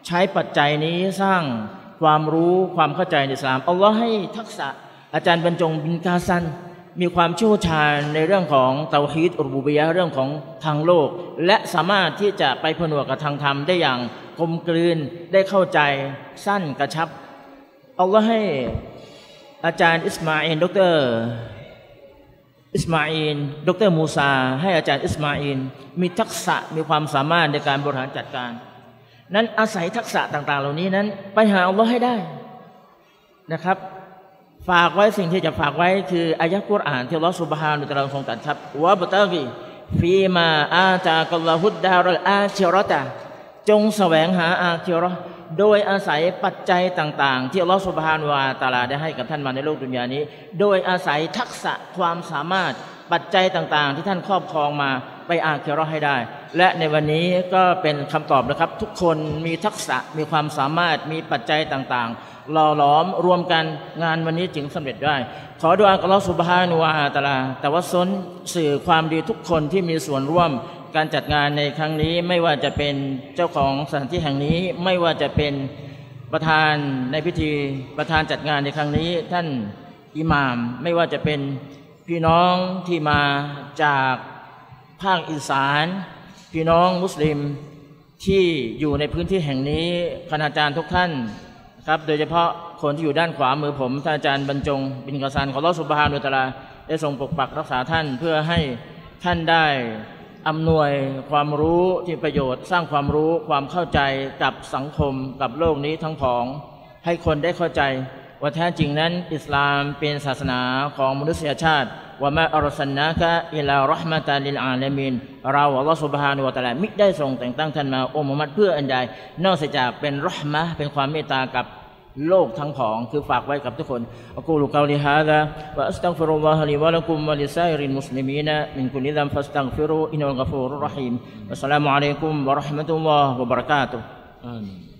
S1: ใช้ปัจจัยนี้สร้างความรู้ความเข้าใจในอิสลามอัลลอฮ์ให้ทักษะอาจารย์บรรจงบินกาซันมีความเชี่ยวชาญในเรื่องของเตาฮีดอุรูบิยะห์เรื่องของทางโลกและสามารถที่จะไปผนวกกับทางธรรมได้อย่างกลมกลืนได้เข้าใจสั้นกระชับอัลลอฮ์ให้อาจารย์อิสมาอิลดรอิสมาอิลดรมูซาให้อาจารย์อิสมาอิลมีทักษะมีความสามารถในการบริหารจัดการนั้นอาศัยทักษะต่างๆเหล่านี้นั้นไปหาอัลลอฮ์ให้ได้นะครับฝากไว้สิ่งที่จะฝากไว้คืออายะห์กุรอานที่อัลลอฮ์ซุบฮานะฮูวะตะอาลาทรงตรัสครับวะบตะกีฟีมาอาตากัลลอฮุดดารัลอาคิเราะตะจงแสวงหาอาคิเราะห์โดยอาศัยปัจจัยต่างๆที่อัลลอฮฺซุบฮานะฮูวะตะอาลาได้ให้กับท่านมาในโลกดุนยานี้โดยอาศัยทักษะความสามารถปัจจัยต่างๆที่ท่านครอบครองมาไปอาคิเราะห์ให้ได้และในวันนี้ก็เป็นคำตอบนะครับทุกคนมีทักษะมีความสามารถมีปัจจัยต่างๆหล่อหลอมรวมกันงานวันนี้จึงสำเร็จได้ขอดุอากับอัลลอฮฺซุบฮานะฮูวะตะอาลาแต่ว่าซนสื่อความดีทุกคนที่มีส่วนร่วมการจัดงานในครั้งนี้ไม่ว่าจะเป็นเจ้าของสถานที่แห่งนี้ไม่ว่าจะเป็นประธานในพิธีประธานจัดงานในครั้งนี้ท่านอิหม่ามไม่ว่าจะเป็นพี่น้องที่มาจากภาคอีสานพี่น้องมุสลิมที่อยู่ในพื้นที่แห่งนี้คณาจารย์ทุกท่านครับโดยเฉพาะคนที่อยู่ด้านขวามือผมท่านอาจารย์บรรจงบินกาซันขออัลเลาะห์ซุบฮานะฮูวะตะอาลาได้ทรงปกปักรักษาท่านเพื่อให้ท่านได้อำนวยความรู้ที่ประโยชน์สร้างความรู้ความเข้าใจกับสังคมกับโลกนี้ทั้งผองให้คนได้เข้าใจว่าแท้จริงนั้นอิสลามเป็นศาสนาของมนุษยชาติว่ามาอัลสันนะกะอิลาเราะห์มะตัลลิลอาลามีนเราอัลลอฮฺซุบฮานะฮูวะตะอาลามิได้ทรงแต่งตั้งท่านมาโอ้มุฮัมมัดเพื่ออันใดนอกจากเป็นเราะห์มะห์เป็นความเมตตากับโลกทั้งผองคือฝากไว้กับทุกคนอะกูลุกอลิฮาซาวะอัสตัฆฟิรุลลอฮะลิวะละกุมวะลิซาอิริลมุสลิมีนมินกุลิซัมฟัสตัฆฟิรูอินนัลกะฟูรุรเราะฮีมวัสสลามุอะลัยกุมวะเราะห์มะตุลลอฮ์วะบะเราะกาตุฮ์อามีน